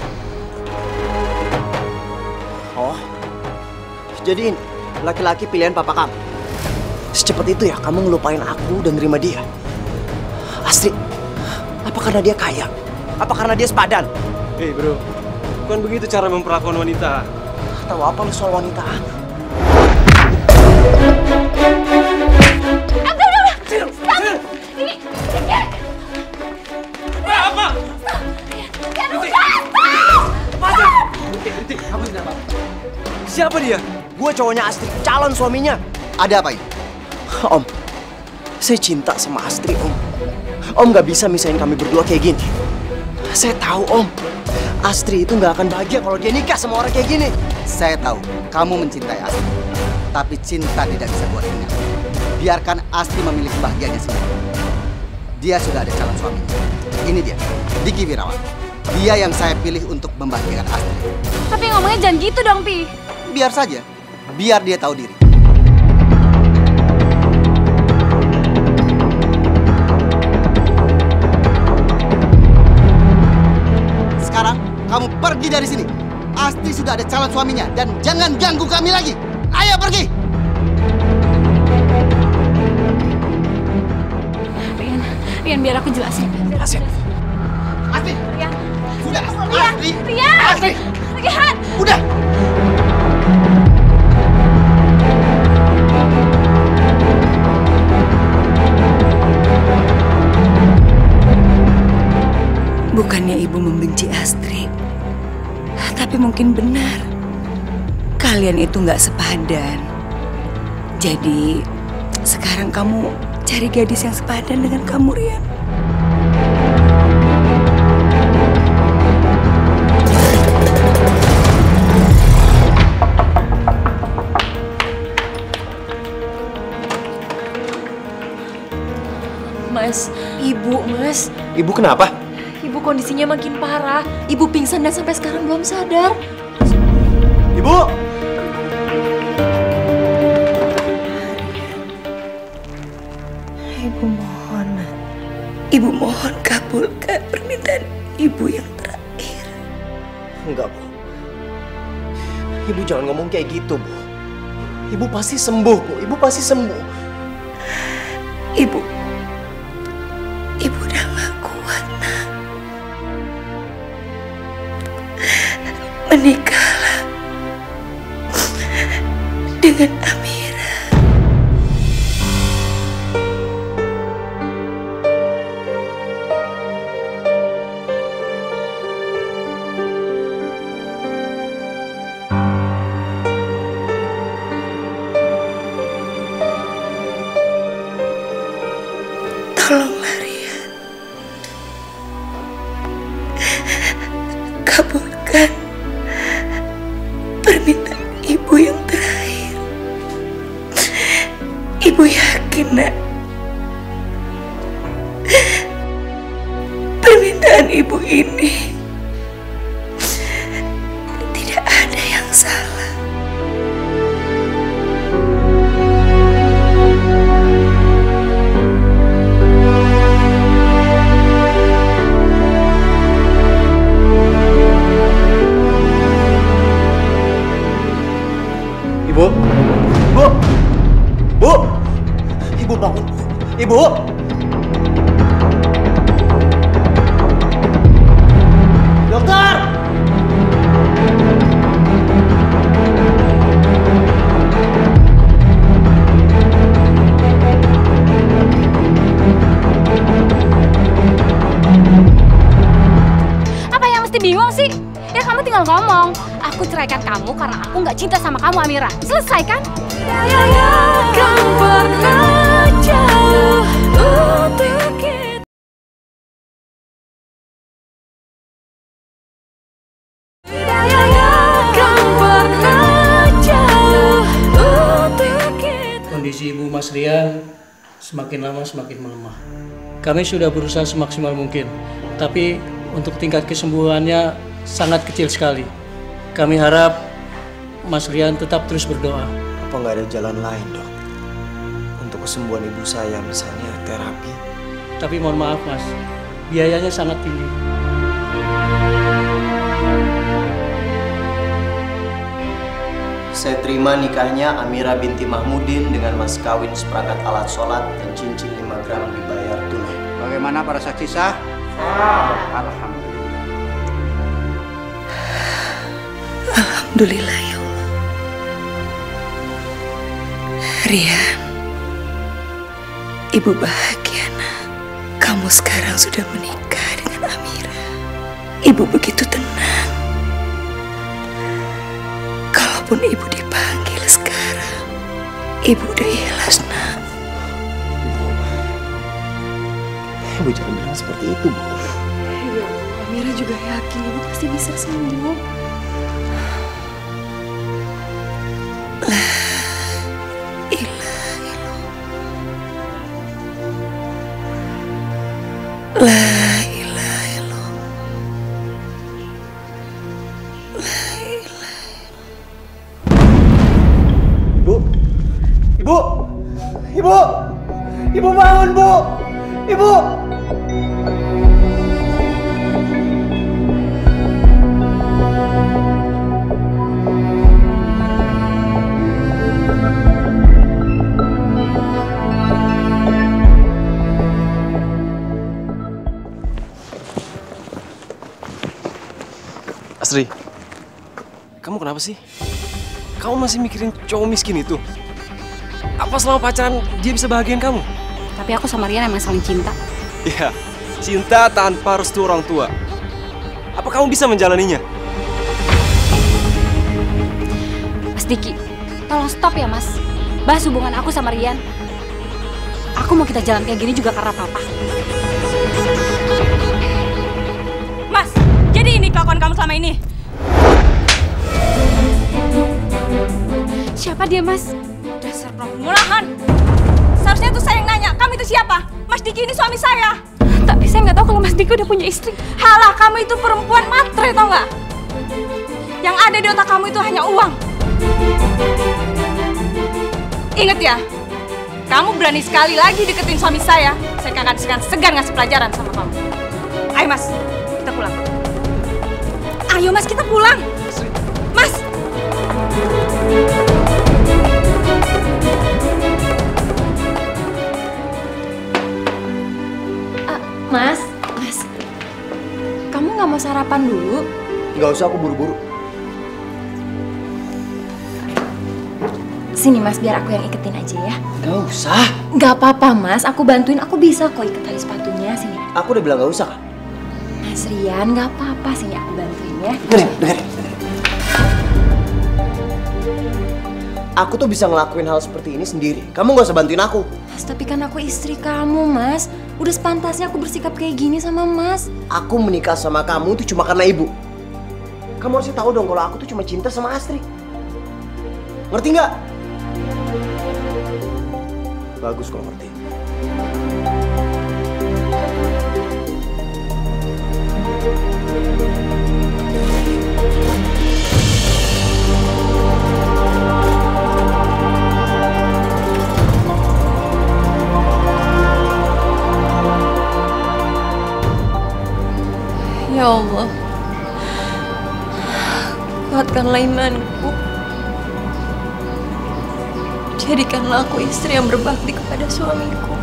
Oh, jadi laki-laki pilihan papa kamu. Secepat itu ya kamu ngelupain aku dan nerima dia. Astri, apa karena dia kaya? Apa karena dia sepadan? Hei bro, bukan begitu cara memperlakukan wanita. Tahu apa lu soal wanita? Siapa dia? Gue cowoknya Astri, calon suaminya. Ada apa ini? Om, saya cinta sama Astri, Om. Om gak bisa misahin kami berdua kayak gini. Saya tahu, Om. Astri itu gak akan bahagia kalau dia nikah sama orang kayak gini. Saya tahu kamu mencintai Astri, tapi cinta tidak bisa buat kenyang. Biarkan Astri memilih kebahagiaannya sendiri. Dia sudah ada calon suaminya. Ini dia, Diki Wirawan. Dia yang saya pilih untuk membahagiakan Astri. tapi ngomongnya jangan gitu dong, Pi. Biar saja, biar dia tahu diri. Sekarang kamu pergi dari sini. Astri sudah ada calon suaminya dan jangan ganggu kami lagi. Ayo pergi. Rian, Rian biar aku jelasin. Jelasin. Astri, Rian, sudah. Rian, Astri, Rian, Astri, Rian. udah. Bukannya ibu membenci Astri, tapi mungkin benar. Kalian itu nggak sepadan. Jadi sekarang kamu cari gadis yang sepadan dengan kamu, Rian. Mas, ibu, mas. Ibu kenapa? Ibu kondisinya makin parah. Ibu pingsan dan sampai sekarang belum sadar. Ibu! Ibu mohon, ibu mohon kabulkan permintaan ibu yang terakhir. Enggak, Bu. Ibu jangan ngomong kayak gitu, Bu. Ibu pasti sembuh, Bu. Ibu pasti sembuh. Ibu, ibu udah gak kuat, nak. Menikahlah dengan Amira. Tolonglah, Rian. Kabulkan permintaan ibu yang terakhir. Ibu yakin, nak, permintaan ibu ini tidak ada yang salah. Ibu! Bu! Bu! Ibu bangun, Bu. Ibu! Dokter! Apa yang mesti bingung sih? Ya kamu tinggal ngomong. Aku ceraikan kamu karena aku nggak cinta sama kamu, Amira. Selesai kan? Kondisi Ibu Mas Rian semakin lama semakin melemah. Kami sudah berusaha semaksimal mungkin, tapi untuk tingkat kesembuhannya sangat kecil sekali. Kami harap Mas Rian tetap terus berdoa. Apa nggak ada jalan lain, Dok? Untuk kesembuhan ibu saya, misalnya terapi. Tapi mohon maaf, Mas. Biayanya sangat tinggi. Saya terima nikahnya Amira binti Mahmudin dengan mas kawin seperangkat alat sholat dan cincin lima gram dibayar tunai. Bagaimana para saksi sah? Sah. Alhamdulillah. Alhamdulillah ya Allah. Rian, Ibu bahagia nak. Kamu sekarang sudah menikah dengan Amira. Ibu begitu tenang. Kalaupun ibu dipanggil sekarang, ibu udah ikhlas nak. Ibu jangan bilang seperti itu, Bu. Ya, Amira juga yakin ibu pasti bisa sembuh. La ilaha illallah. La ilaha illallah. La ilaha Ibu, ibu, ibu, ibu bangun, Bu, ibu. Asri, kamu kenapa sih? Kamu masih mikirin cowok miskin itu? Apa selama pacaran dia bisa bahagiain kamu? Tapi aku sama Rian emang saling cinta. Iya, cinta tanpa restu orang tua. Apa kamu bisa menjalaninya? Mas Diki, tolong stop ya Mas. Bahas hubungan aku sama Rian. Aku mau kita jalan kayak gini juga karena papa. Mas, jadi ini kelakuan kamu selama ini? Siapa dia, Mas? Dasar perempuan. Seharusnya itu saya yang nanya, kamu itu siapa? Mas Diki ini suami saya. Tapi saya nggak tahu kalau Mas Diki udah punya istri. Halah, kamu itu perempuan matre, tau nggak? Yang ada di otak kamu itu hanya uang. Ingat ya, kamu berani sekali lagi deketin suami saya, saya akan segan-segan ngasih pelajaran sama kamu. Ayo Mas, kita pulang. Ayo Mas, kita pulang. Mas! Uh, mas, Mas, kamu nggak mau sarapan dulu? Nggak usah, aku buru-buru. Sini Mas, biar aku yang iketin aja ya. Nggak usah. Nggak apa-apa Mas, aku bantuin, aku bisa kok iket tali sepatunya. Sini. Aku udah bilang nggak usah kan? Mas Rian, nggak apa-apa, sini aku bantuin ya. Dengerin, dengerin. Aku tuh bisa ngelakuin hal seperti ini sendiri. Kamu nggak usah bantuin aku. Mas, tapi kan aku istri kamu, Mas. Udah sepantasnya aku bersikap kayak gini sama Mas. Aku menikah sama kamu tuh cuma karena ibu. Kamu harus tahu dong kalau aku tuh cuma cinta sama Astri. Ngerti nggak? Bagus kalau ngerti. Ya Allah, kuatkanlah imanku. Jadikanlah aku istri yang berbakti kepada suamiku.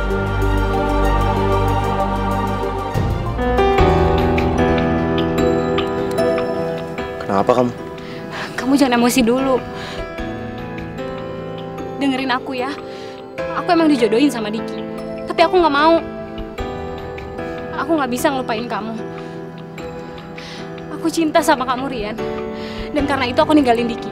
Kenapa kamu? Kamu jangan emosi dulu. Dengerin aku ya. Aku emang dijodohin sama Diki. Tapi aku nggak mau. Aku nggak bisa ngelupain kamu. Aku cinta sama kamu, Rian. Dan karena itu aku ninggalin Diki.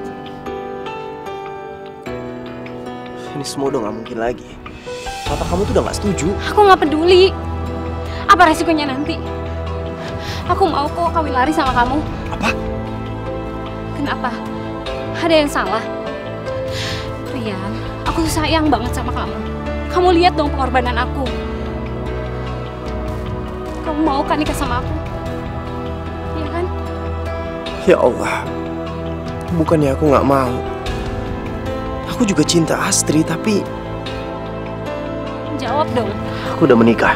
Ini semua udah gak mungkin lagi. Papa kamu tuh udah gak setuju. Aku nggak peduli. Apa resikonya nanti? Aku mau kok kawin lari sama kamu. Apa? Kenapa? Ada yang salah? Rian, aku sayang banget sama kamu. Kamu lihat dong pengorbanan aku. Kamu mau kan nikah sama aku? Iya kan? Ya Allah, Bukannya aku nggak mau. Aku juga cinta Astri, tapi Jawab dong. aku udah menikah.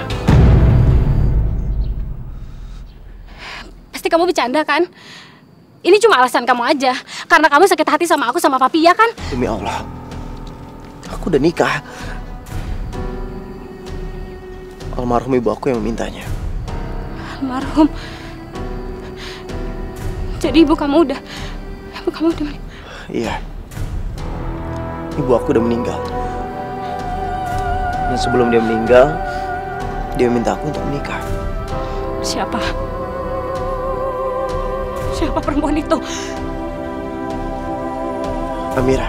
Pasti kamu bercanda kan? Ini cuma alasan kamu aja. Karena kamu sakit hati sama aku sama papi, ya kan? Demi Allah, aku udah nikah. Almarhum ibu aku yang memintanya. Almarhum. Jadi ibu kamu udah... Ibu kamu udah meninggal? Iya. Ibu aku udah meninggal. Dan sebelum dia meninggal, dia minta aku untuk menikah. Siapa? Siapa perempuan itu? Amira.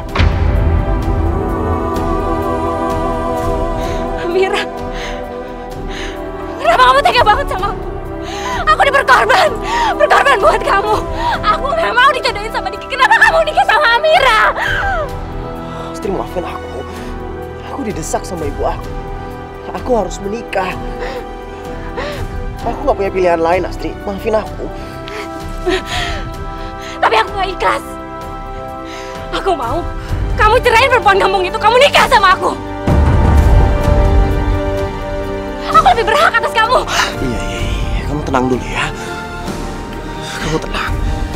Amira. Kenapa kamu tega banget sama aku? Aku udah berkorban. Berkorban buat kamu. Aku gak mau dijodohin sama Diki. Kenapa kamu nikah sama Amira? Astri, maafin aku. Aku didesak sama ibu aku. Aku harus menikah. Aku gak punya pilihan lain, Astri. Maafin aku. Tapi aku gak ikhlas. Aku mau kamu cerain perempuan kampung itu. Kamu nikah sama aku. Aku lebih berhak atas kamu. Iya, iya, iya. Kamu tenang dulu ya. Kamu tenang.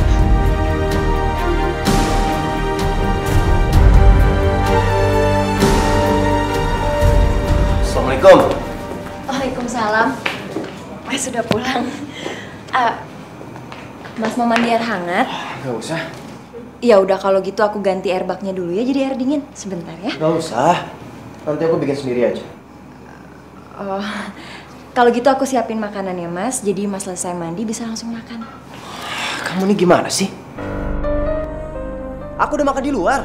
Assalamualaikum. Waalaikumsalam. Mas sudah pulang. Uh, Mas mau mandi air hangat? Gak usah. Ya udah kalau gitu aku ganti air baknya dulu ya jadi air dingin. Sebentar ya. Gak usah. Nanti aku bikin sendiri aja. Oh, kalau gitu aku siapin makanan ya Mas. Jadi Mas selesai mandi bisa langsung makan. Kamu nih gimana sih? Aku udah makan di luar.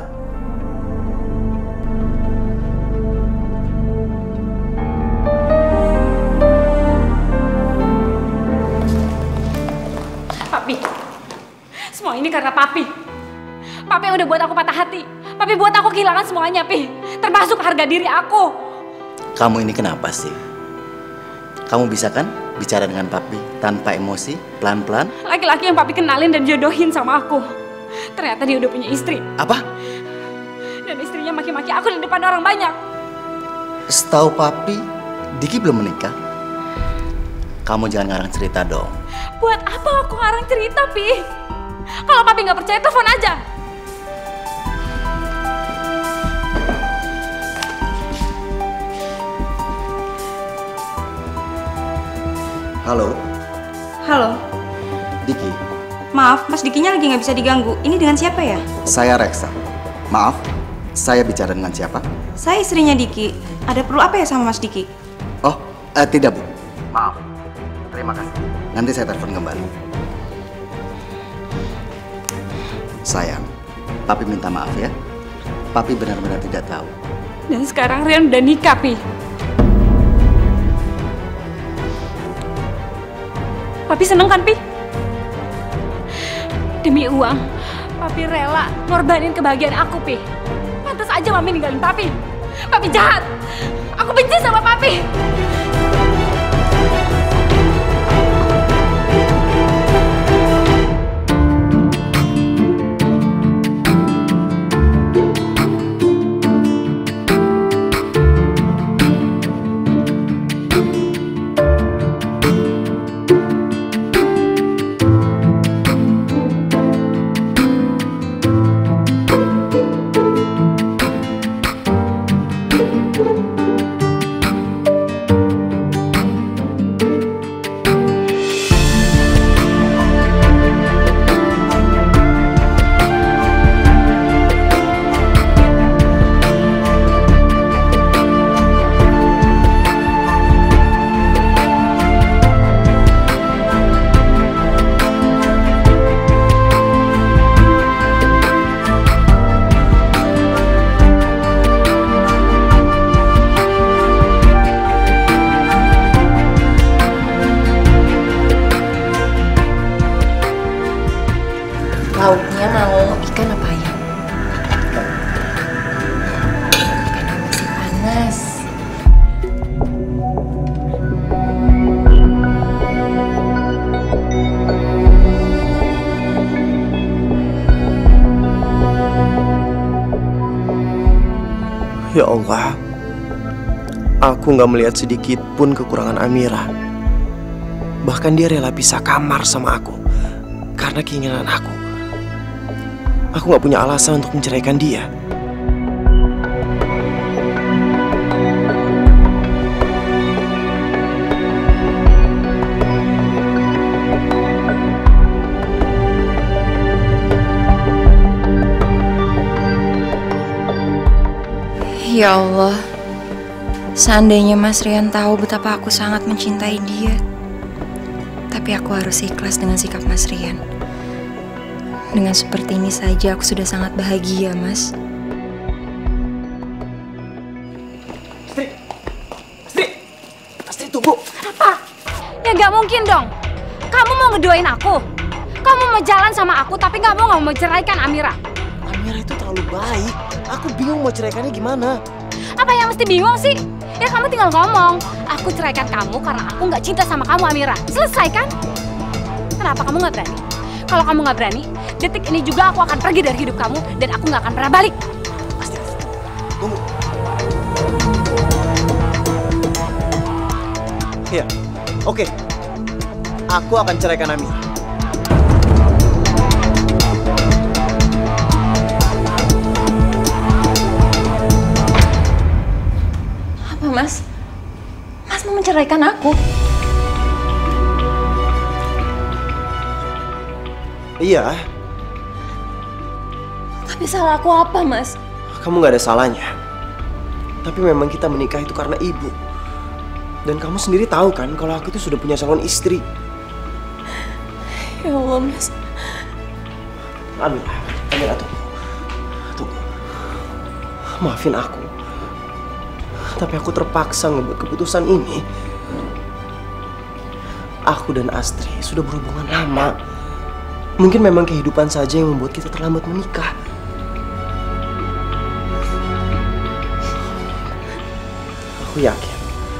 Papi, semua ini karena Papi. Papi yang udah buat aku patah hati. Papi buat aku kehilangan semuanya, Pi. Termasuk harga diri aku. Kamu ini kenapa sih? Kamu bisa kan bicara dengan Papi tanpa emosi, pelan-pelan? Laki-laki yang Papi kenalin dan jodohin sama aku. Ternyata dia udah punya istri. Apa? Dan istrinya maki-maki aku di depan orang banyak. Setahu Papi, Diki belum menikah. Kamu jangan ngarang cerita dong. Buat apa aku ngarang cerita, Pi? Kalau Papi nggak percaya, telepon aja. Halo, Halo, Diki. maaf Mas Dikinya lagi nggak bisa diganggu. Ini dengan siapa ya? Saya Reksa. Maaf, saya bicara dengan siapa? Saya istrinya Diki. Ada perlu apa ya sama Mas Diki? Oh, eh, tidak Bu. Maaf. Terima kasih. Nanti saya telepon kembali. Sayang, Papi minta maaf ya. Papi benar-benar tidak tahu. Dan sekarang Rian udah nikah, Pi. Papi seneng kan, Pi? Demi uang, Papi rela ngorbanin kebahagiaan aku, Pi. Pantas aja Mami ninggalin Papi. Papi jahat. Aku benci sama Papi. Lauknya mau ikan apa ayam? Ikannya masih panas. Ya Allah, aku gak melihat sedikit pun kekurangan Amira. Bahkan dia rela pisah kamar sama aku karena keinginan aku. Aku gak punya alasan untuk menceraikan dia. Ya Allah, seandainya Mas Rian tahu betapa aku sangat mencintai dia, tapi aku harus ikhlas dengan sikap Mas Rian. Dengan seperti ini saja aku sudah sangat bahagia, Mas. Astri, Astri, Astri tunggu. Apa? Ya nggak mungkin dong. Kamu mau ngedoain aku? Kamu mau jalan sama aku tapi nggak mau nggak mau ceraikan Amira? Amira itu terlalu baik. Aku bingung mau ceraikannya gimana. Apa yang mesti bingung sih? Ya kamu tinggal ngomong. Aku ceraikan kamu karena aku nggak cinta sama kamu, Amira. Selesai kan? Kenapa kamu nggak berani? Kalau kamu nggak berani, detik ini juga aku akan pergi dari hidup kamu dan aku nggak akan pernah balik. Astri, tunggu. Iya, oke. Aku akan ceraikan Amira. Mas, Mas mau menceraikan aku? Iya. Tapi salah aku apa, Mas? Kamu gak ada salahnya. Tapi memang kita menikah itu karena ibu. Dan kamu sendiri tahu kan kalau aku itu sudah punya calon istri. Ya Allah, Mas. Amira, Amira tunggu. Tunggu. Maafin aku. Tapi aku terpaksa ngebuat keputusan ini. Aku dan Astri sudah berhubungan lama. Mungkin memang kehidupan saja yang membuat kita terlambat menikah. Aku yakin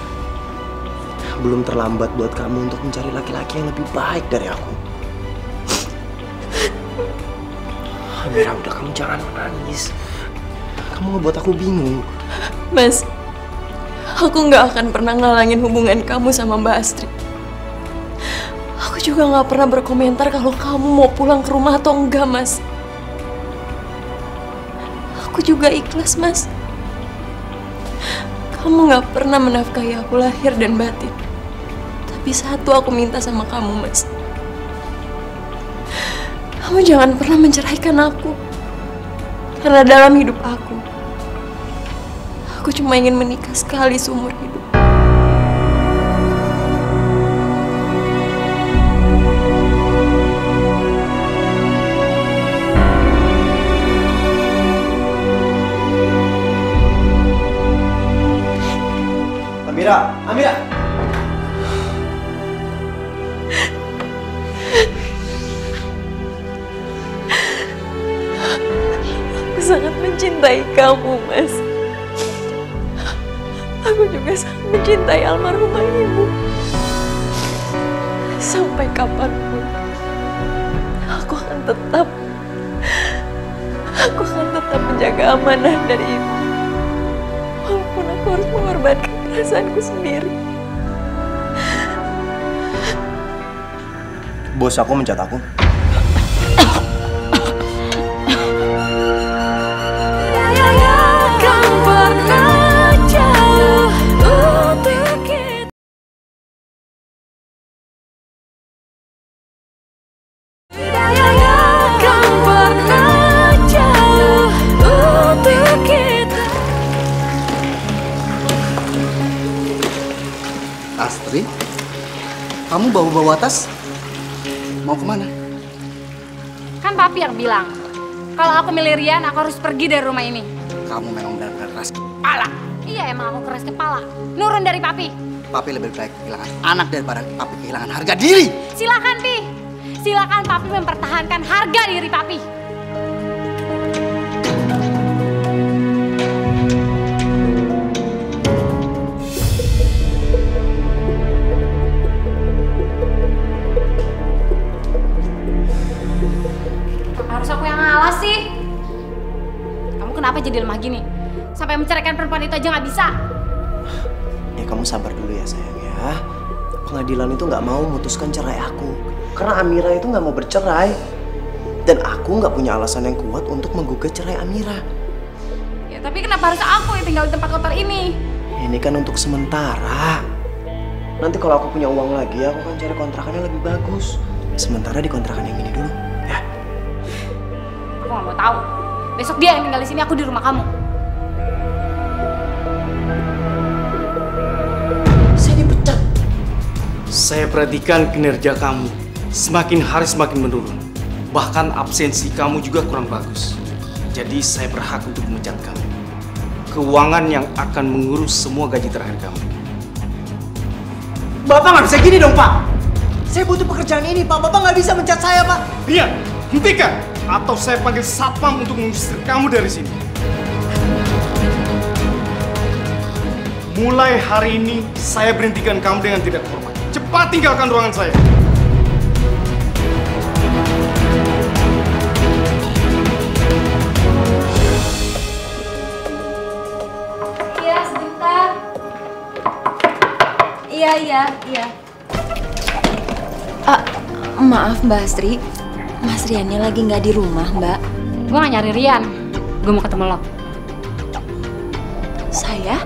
belum terlambat buat kamu untuk mencari laki-laki yang lebih baik dari aku. Amira, udah, kamu jangan menangis. Kamu ngebuat aku bingung. Mas, aku nggak akan pernah ngalangin hubungan kamu sama Mbak Astri. Aku juga nggak pernah berkomentar kalau kamu mau pulang ke rumah atau enggak, Mas. Aku juga ikhlas, Mas. Kamu nggak pernah menafkahi aku lahir dan batin. Tapi satu aku minta sama kamu, Mas. Kamu jangan pernah menceraikan aku. Karena dalam hidup aku, aku cuma ingin menikah sekali seumur hidup. Amira, Amira. Aku sangat mencintai kamu, Mas. Aku juga sangat mencintai almarhumah ibu. Sampai kapanpun, aku akan tetap, aku akan tetap menjaga amanah dari ibu. Walaupun aku harus mengorbankan perasaanku sendiri. Bos aku mencat aku. Astri, kamu bawa-bawa tas? Mau kemana? Kan papi yang bilang, kalau aku milih Rian, aku harus pergi dari rumah ini. Kamu memang benar-benar keras kepala. Iya, emang aku keras kepala. Nurun dari papi. Papi lebih baik kehilangan anak daripada papi kehilangan harga diri. Silakan, Pi. Silakan papi mempertahankan harga diri papi. Harus aku yang ngalah sih? Kamu kenapa jadi lemah gini? Sampai menceraikan perempuan itu aja nggak bisa. Ya kamu sabar dulu ya sayang ya. Pengadilan itu nggak mau memutuskan cerai aku. Karena Amira itu nggak mau bercerai. Dan aku nggak punya alasan yang kuat untuk menggugat cerai Amira. Ya tapi kenapa harus aku yang tinggal di tempat kotor ini? Ini kan untuk sementara. Nanti kalau aku punya uang lagi, aku akan cari kontrakan yang lebih bagus. Sementara di kontrakan yang ini dulu, ya. Aku nggak mau tahu. Besok dia yang tinggal di sini, aku di rumah kamu. Saya dipecat. Saya perhatikan kinerja kamu. Semakin hari semakin menurun. Bahkan absensi kamu juga kurang bagus. Jadi saya berhak untuk memecat kamu. Keuangan yang akan mengurus semua gaji terakhir kamu. Bapak nggak bisa gini dong, Pak. Saya butuh pekerjaan ini, Pak. Bapak nggak bisa mencat saya, Pak. Rian, hentikan! Atau saya panggil satpam untuk mengusir kamu dari sini. Mulai hari ini, saya berhentikan kamu dengan tidak hormat. Cepat tinggalkan ruangan saya. Iya, sebentar. Iya, iya, iya. Ah, maaf Mbak Astri. Mas Riannya lagi nggak di rumah, Mbak. Gue gak nyari Rian. Gue mau ketemu lo. Saya?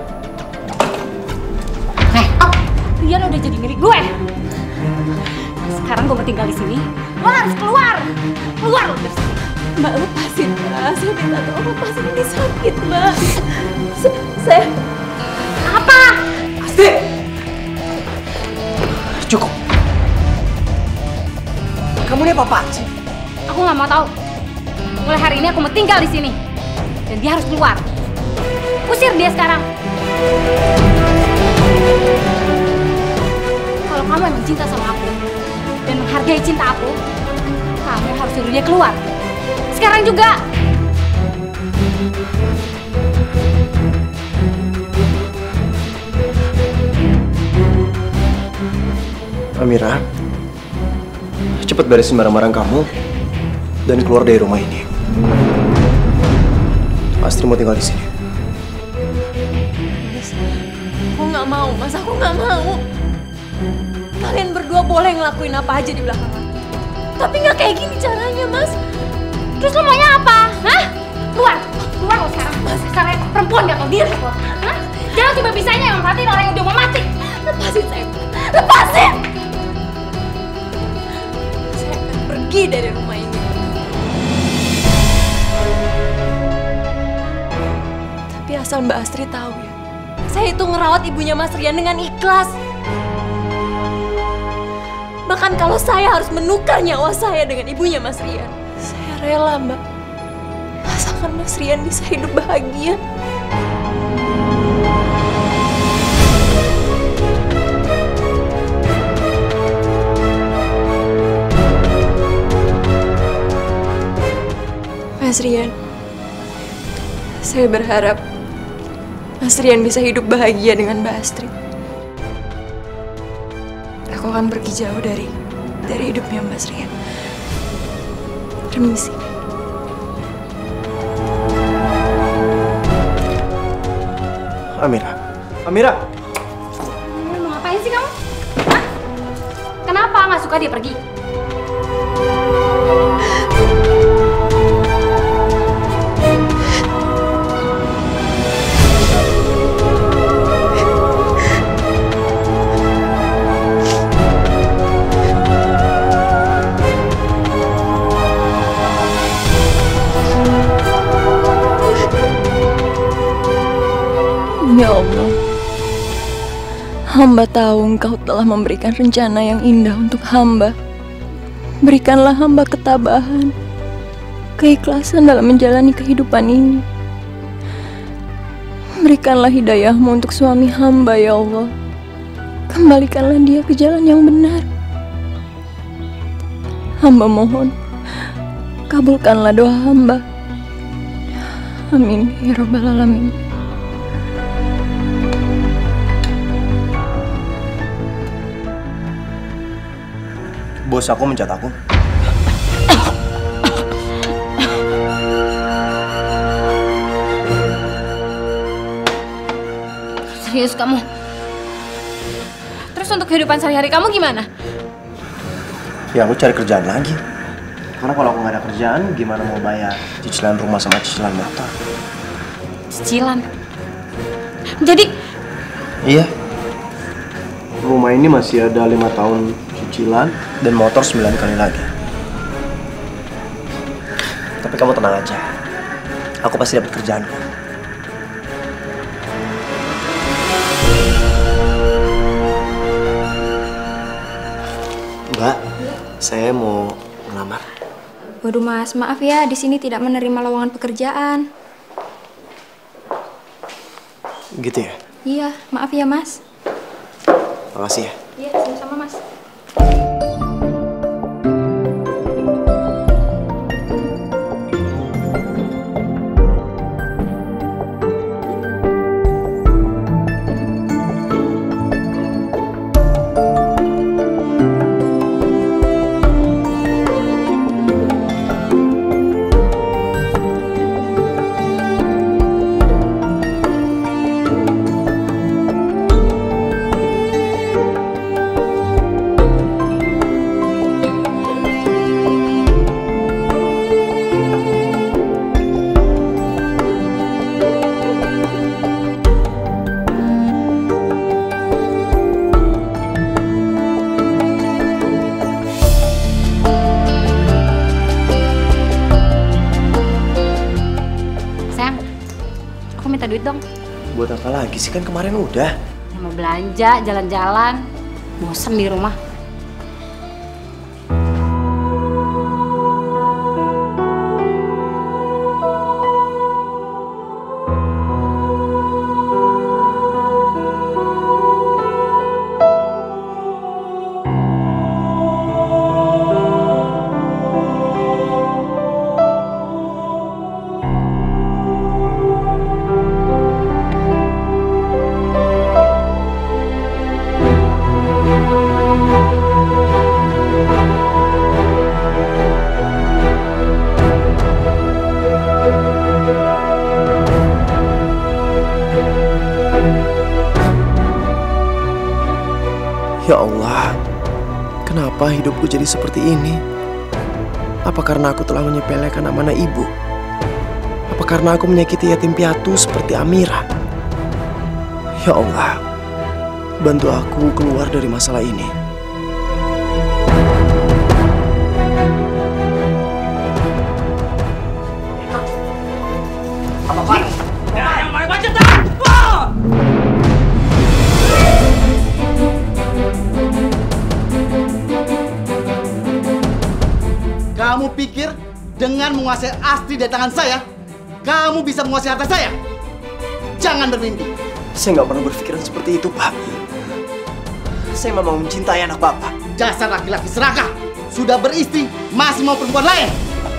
Eh, oh, Rian udah jadi milik gue. Sekarang gue mau tinggal di sini. Lo harus keluar. Keluar lo dari sini. Mbak, lepasin, Mbak. Saya minta tolong lepasin, ini sakit, Mbak. Se- Saya... Apa? Astri! Cukup. Kamu ini apa-apaan sih? Aku nggak mau tahu. Mulai hari ini aku mau tinggal di sini. Dan dia harus keluar. Usir dia sekarang. Kalau kamu emang cinta sama aku dan menghargai cinta aku, kamu harus suruh dia keluar. Sekarang juga. Amira, cepat beresin barang-barang kamu dan keluar dari rumah ini. Astri mau tinggal di sini. Mas, aku nggak mau, Mas. Aku nggak mau. Kalian berdua boleh ngelakuin apa aja di belakang aku. Tapi nggak kayak gini caranya, Mas. Terus lo maunya apa? Hah? Keluar. Keluar lo sekarang. Mas, sekarang perempuan gak tau diri lo. Hah? Jangan cuma bisanya yang manfaatin orang yang udah mau mati. Lepasin saya. Lepasin! Saya akan pergi dari rumah ini. Tapi asal Mbak Astri tahu ya, saya itu ngerawat ibunya Mas Rian dengan ikhlas. Bahkan kalau saya harus menukar nyawa saya dengan ibunya Mas Rian, saya rela, Mbak. Asalkan Mas Rian bisa hidup bahagia. Mas Rian, saya berharap Mas Rian bisa hidup bahagia dengan Mbak Astri. Aku akan pergi jauh dari dari hidupnya Mas Rian. Permisi. Amira, Amira. Mau ngapain sih kamu? Hah? Kenapa nggak suka dia pergi? Ya Allah, hamba tahu Engkau telah memberikan rencana yang indah untuk hamba. Berikanlah hamba ketabahan, keikhlasan dalam menjalani kehidupan ini. Berikanlah hidayah-Mu untuk suami hamba, ya Allah. Kembalikanlah dia ke jalan yang benar. Hamba mohon, kabulkanlah doa hamba. Amin, ya Rabbal Alamin. Bos aku mencat aku. serius kamu. Terus untuk kehidupan sehari-hari kamu gimana? Ya aku cari kerjaan lagi. Karena kalau aku nggak ada kerjaan, gimana mau bayar cicilan rumah sama cicilan motor? Cicilan? Jadi? Iya. Rumah ini masih ada lima tahun cicilan dan motor sembilan kali lagi. Tapi kamu tenang aja. Aku pasti dapat kerjaan kok. Mbak, saya mau melamar. Waduh Mas, maaf ya, di sini tidak menerima lowongan pekerjaan. Gitu ya? Iya, maaf ya Mas. Makasih ya. Iya, sama-sama Mas. Duit dong. Buat apa lagi sih, kan kemarin udah. Ya, mau belanja, jalan-jalan. Bosen di rumah. Ya Allah, kenapa hidupku jadi seperti ini? Apa karena aku telah menyepelekan amanah ibu? Apa karena aku menyakiti yatim piatu seperti Amira? Ya Allah, bantu aku keluar dari masalah ini. Apa-apaan? Yang main macet dah! Kamu pikir dengan menguasai Astri dari tangan saya, kamu bisa menguasai harta saya? Jangan bermimpi. Saya nggak pernah berpikiran seperti itu, Pak. Saya memang mencintai anak Bapak. Dasar laki-laki serakah. Sudah beristri, masih mau perempuan lain.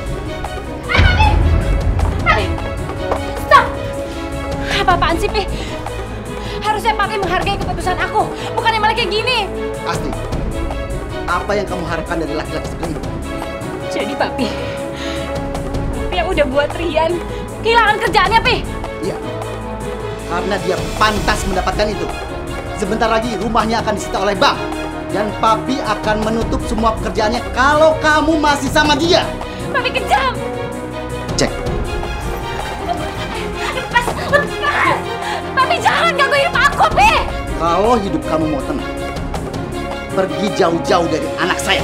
Papi! Stop! Apa-apaan sih, Pi? Harusnya Papi menghargai keputusan aku, bukannya malah kayak gini. Astri, apa yang kamu harapkan dari laki-laki seperti itu? Jadi Papi, Papi yang udah buat Rian kehilangan kerjaannya, Pi. Iya, karena dia pantas mendapatkan itu. Sebentar lagi rumahnya akan disita oleh bank. Dan Papi akan menutup semua pekerjaannya kalau kamu masih sama dia. Papi kejam. Cek. Lepas, lepas. Papi jangan ganggu hidup aku, Pi. Kalau hidup kamu mau tenang, pergi jauh-jauh dari anak saya.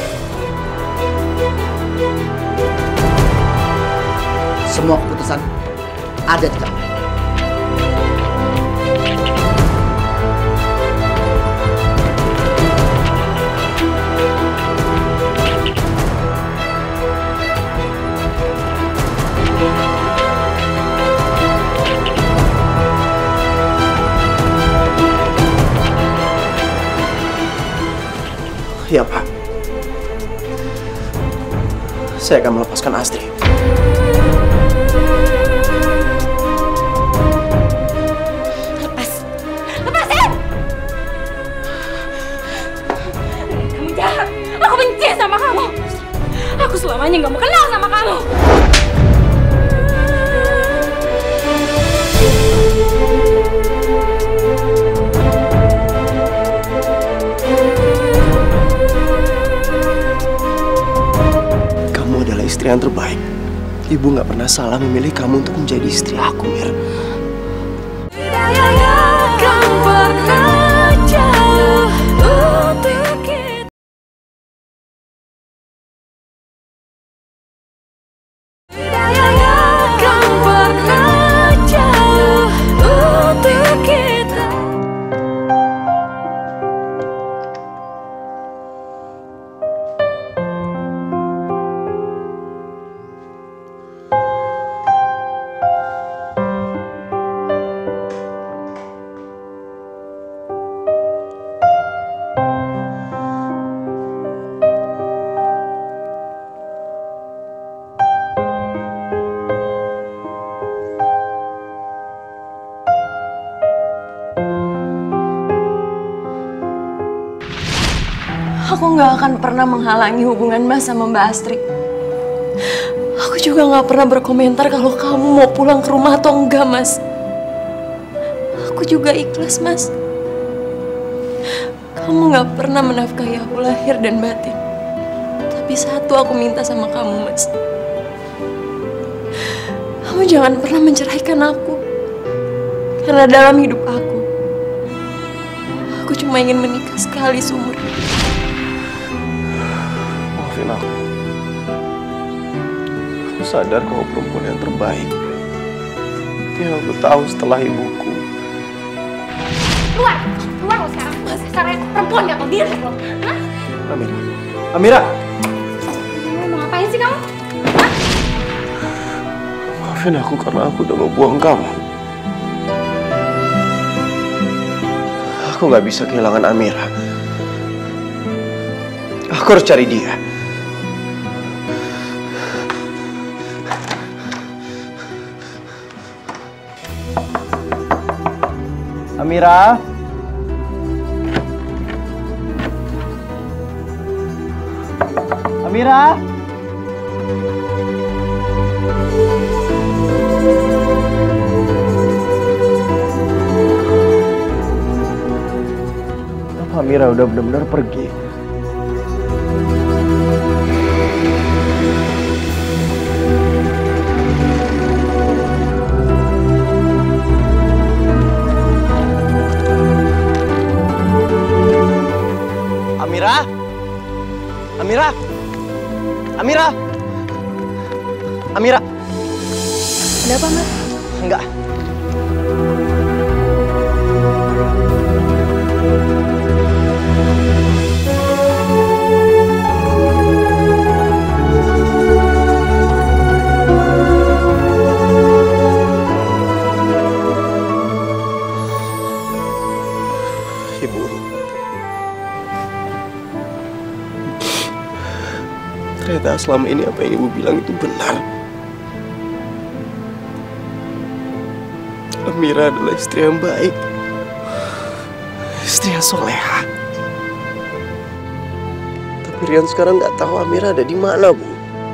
Semua keputusan ada di kamu. Ya, Pak. Saya akan melepaskan Astri. Lepas. Lepasin! Kamu jahat. Aku benci sama kamu. Aku selamanya nggak mau kenal sama kamu. istri yang terbaik. Ibu nggak pernah salah memilih kamu untuk menjadi istri aku, Mir. Aku gak akan pernah menghalangi hubungan Mas sama Mbak Astrid. Aku juga gak pernah berkomentar kalau kamu mau pulang ke rumah atau enggak, Mas. Aku juga ikhlas, Mas. Kamu gak pernah menafkahi aku lahir dan batin. Tapi satu aku minta sama kamu, Mas. Kamu jangan pernah menceraikan aku. Karena dalam hidup aku, aku cuma ingin menikah sekali seumur hidup. Maafin aku. Aku sadar kau perempuan yang terbaik. Yang aku tahu setelah ibuku. Keluar! Keluar lo sekarang. Sekarang perempuan gak tau diri lo. Hah? Amira. Amira! Lo mau ngapain sih kamu? Hah? Maafin aku karena aku udah ngebuang kamu. Aku gak bisa kehilangan Amira. Aku harus cari dia. Amira. Amira. Kenapa Amira udah benar-benar pergi? Amira? Amira? Amira? Amira? Ada apa, Mas? Enggak. Ibu. Ternyata selama ini apa yang ibu bilang itu benar. Amira adalah istri yang baik, istri yang soleha. Tapi Rian sekarang nggak tahu Amira ada di mana, Bu.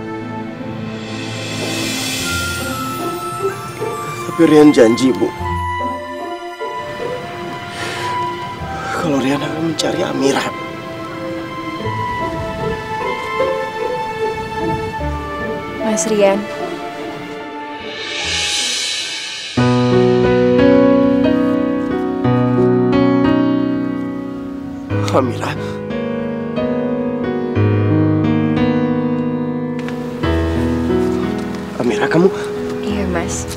Tapi Rian janji, Bu, kalau Rian akan mencari Amira. Mas Rian. Amira. Amira, kamu? Iya, Mas.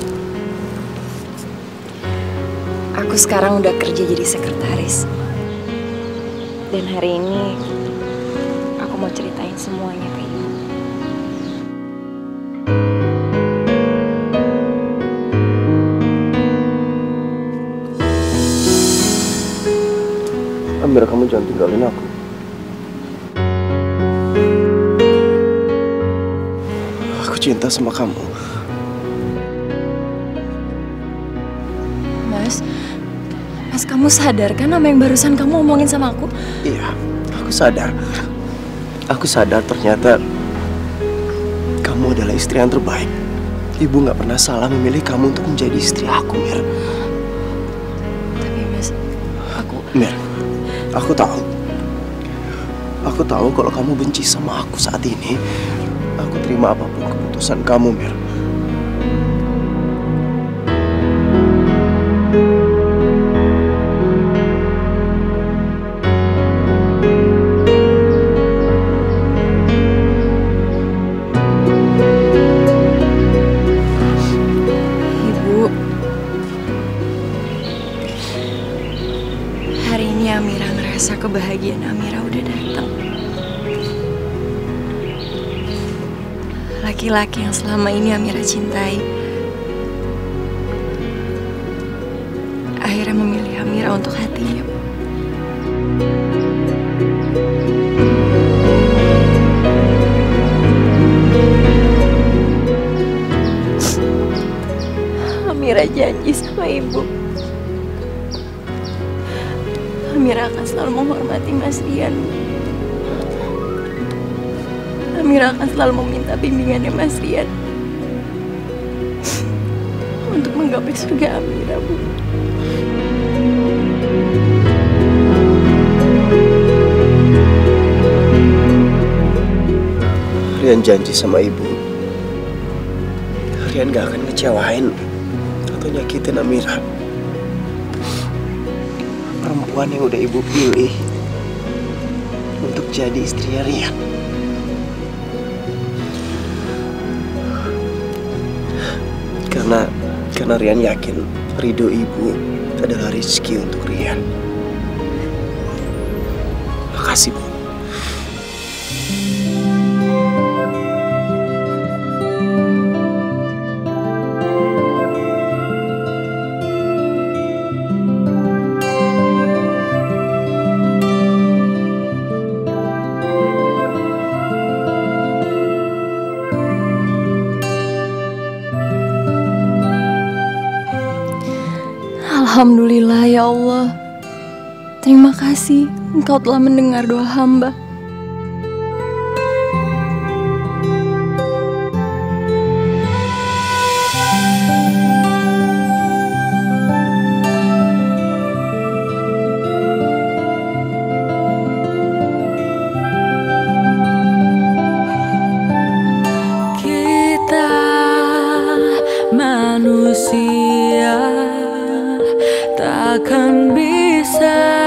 Aku sekarang udah kerja jadi sekretaris. Dan hari ini aku mau ceritain semuanya ke ibu. Amira, kamu jangan tinggalin aku. Aku cinta sama kamu. Mas, Mas kamu sadar kan apa yang barusan kamu omongin sama aku? Iya, aku sadar. Aku sadar ternyata kamu adalah istri yang terbaik. Ibu nggak pernah salah memilih kamu untuk menjadi istri aku, Mir. Tapi Mas, aku... Mir, aku tahu. Aku tahu kalau kamu benci sama aku saat ini. Aku terima apapun apapun keputusan kamu, Mir. Kebahagiaan Amira udah datang. Laki-laki yang selama ini Amira cintai akhirnya memilih Amira untuk hatinya. Amira janji sama ibu, Amira akan selalu menghormati Mas Rian. Amira akan selalu meminta bimbingannya Mas Rian untuk menggapai surga Amira, Bu. Rian janji sama ibu, Rian gak akan ngecewain atau nyakitin Amira. Perempuan yang udah ibu pilih untuk jadi istrinya Rian. Karena karena Rian yakin ridho ibu adalah rezeki untuk Rian. Makasih, Bu. Alhamdulillah ya Allah. Terima kasih Engkau telah mendengar doa hamba. Kita manusia takkan bisa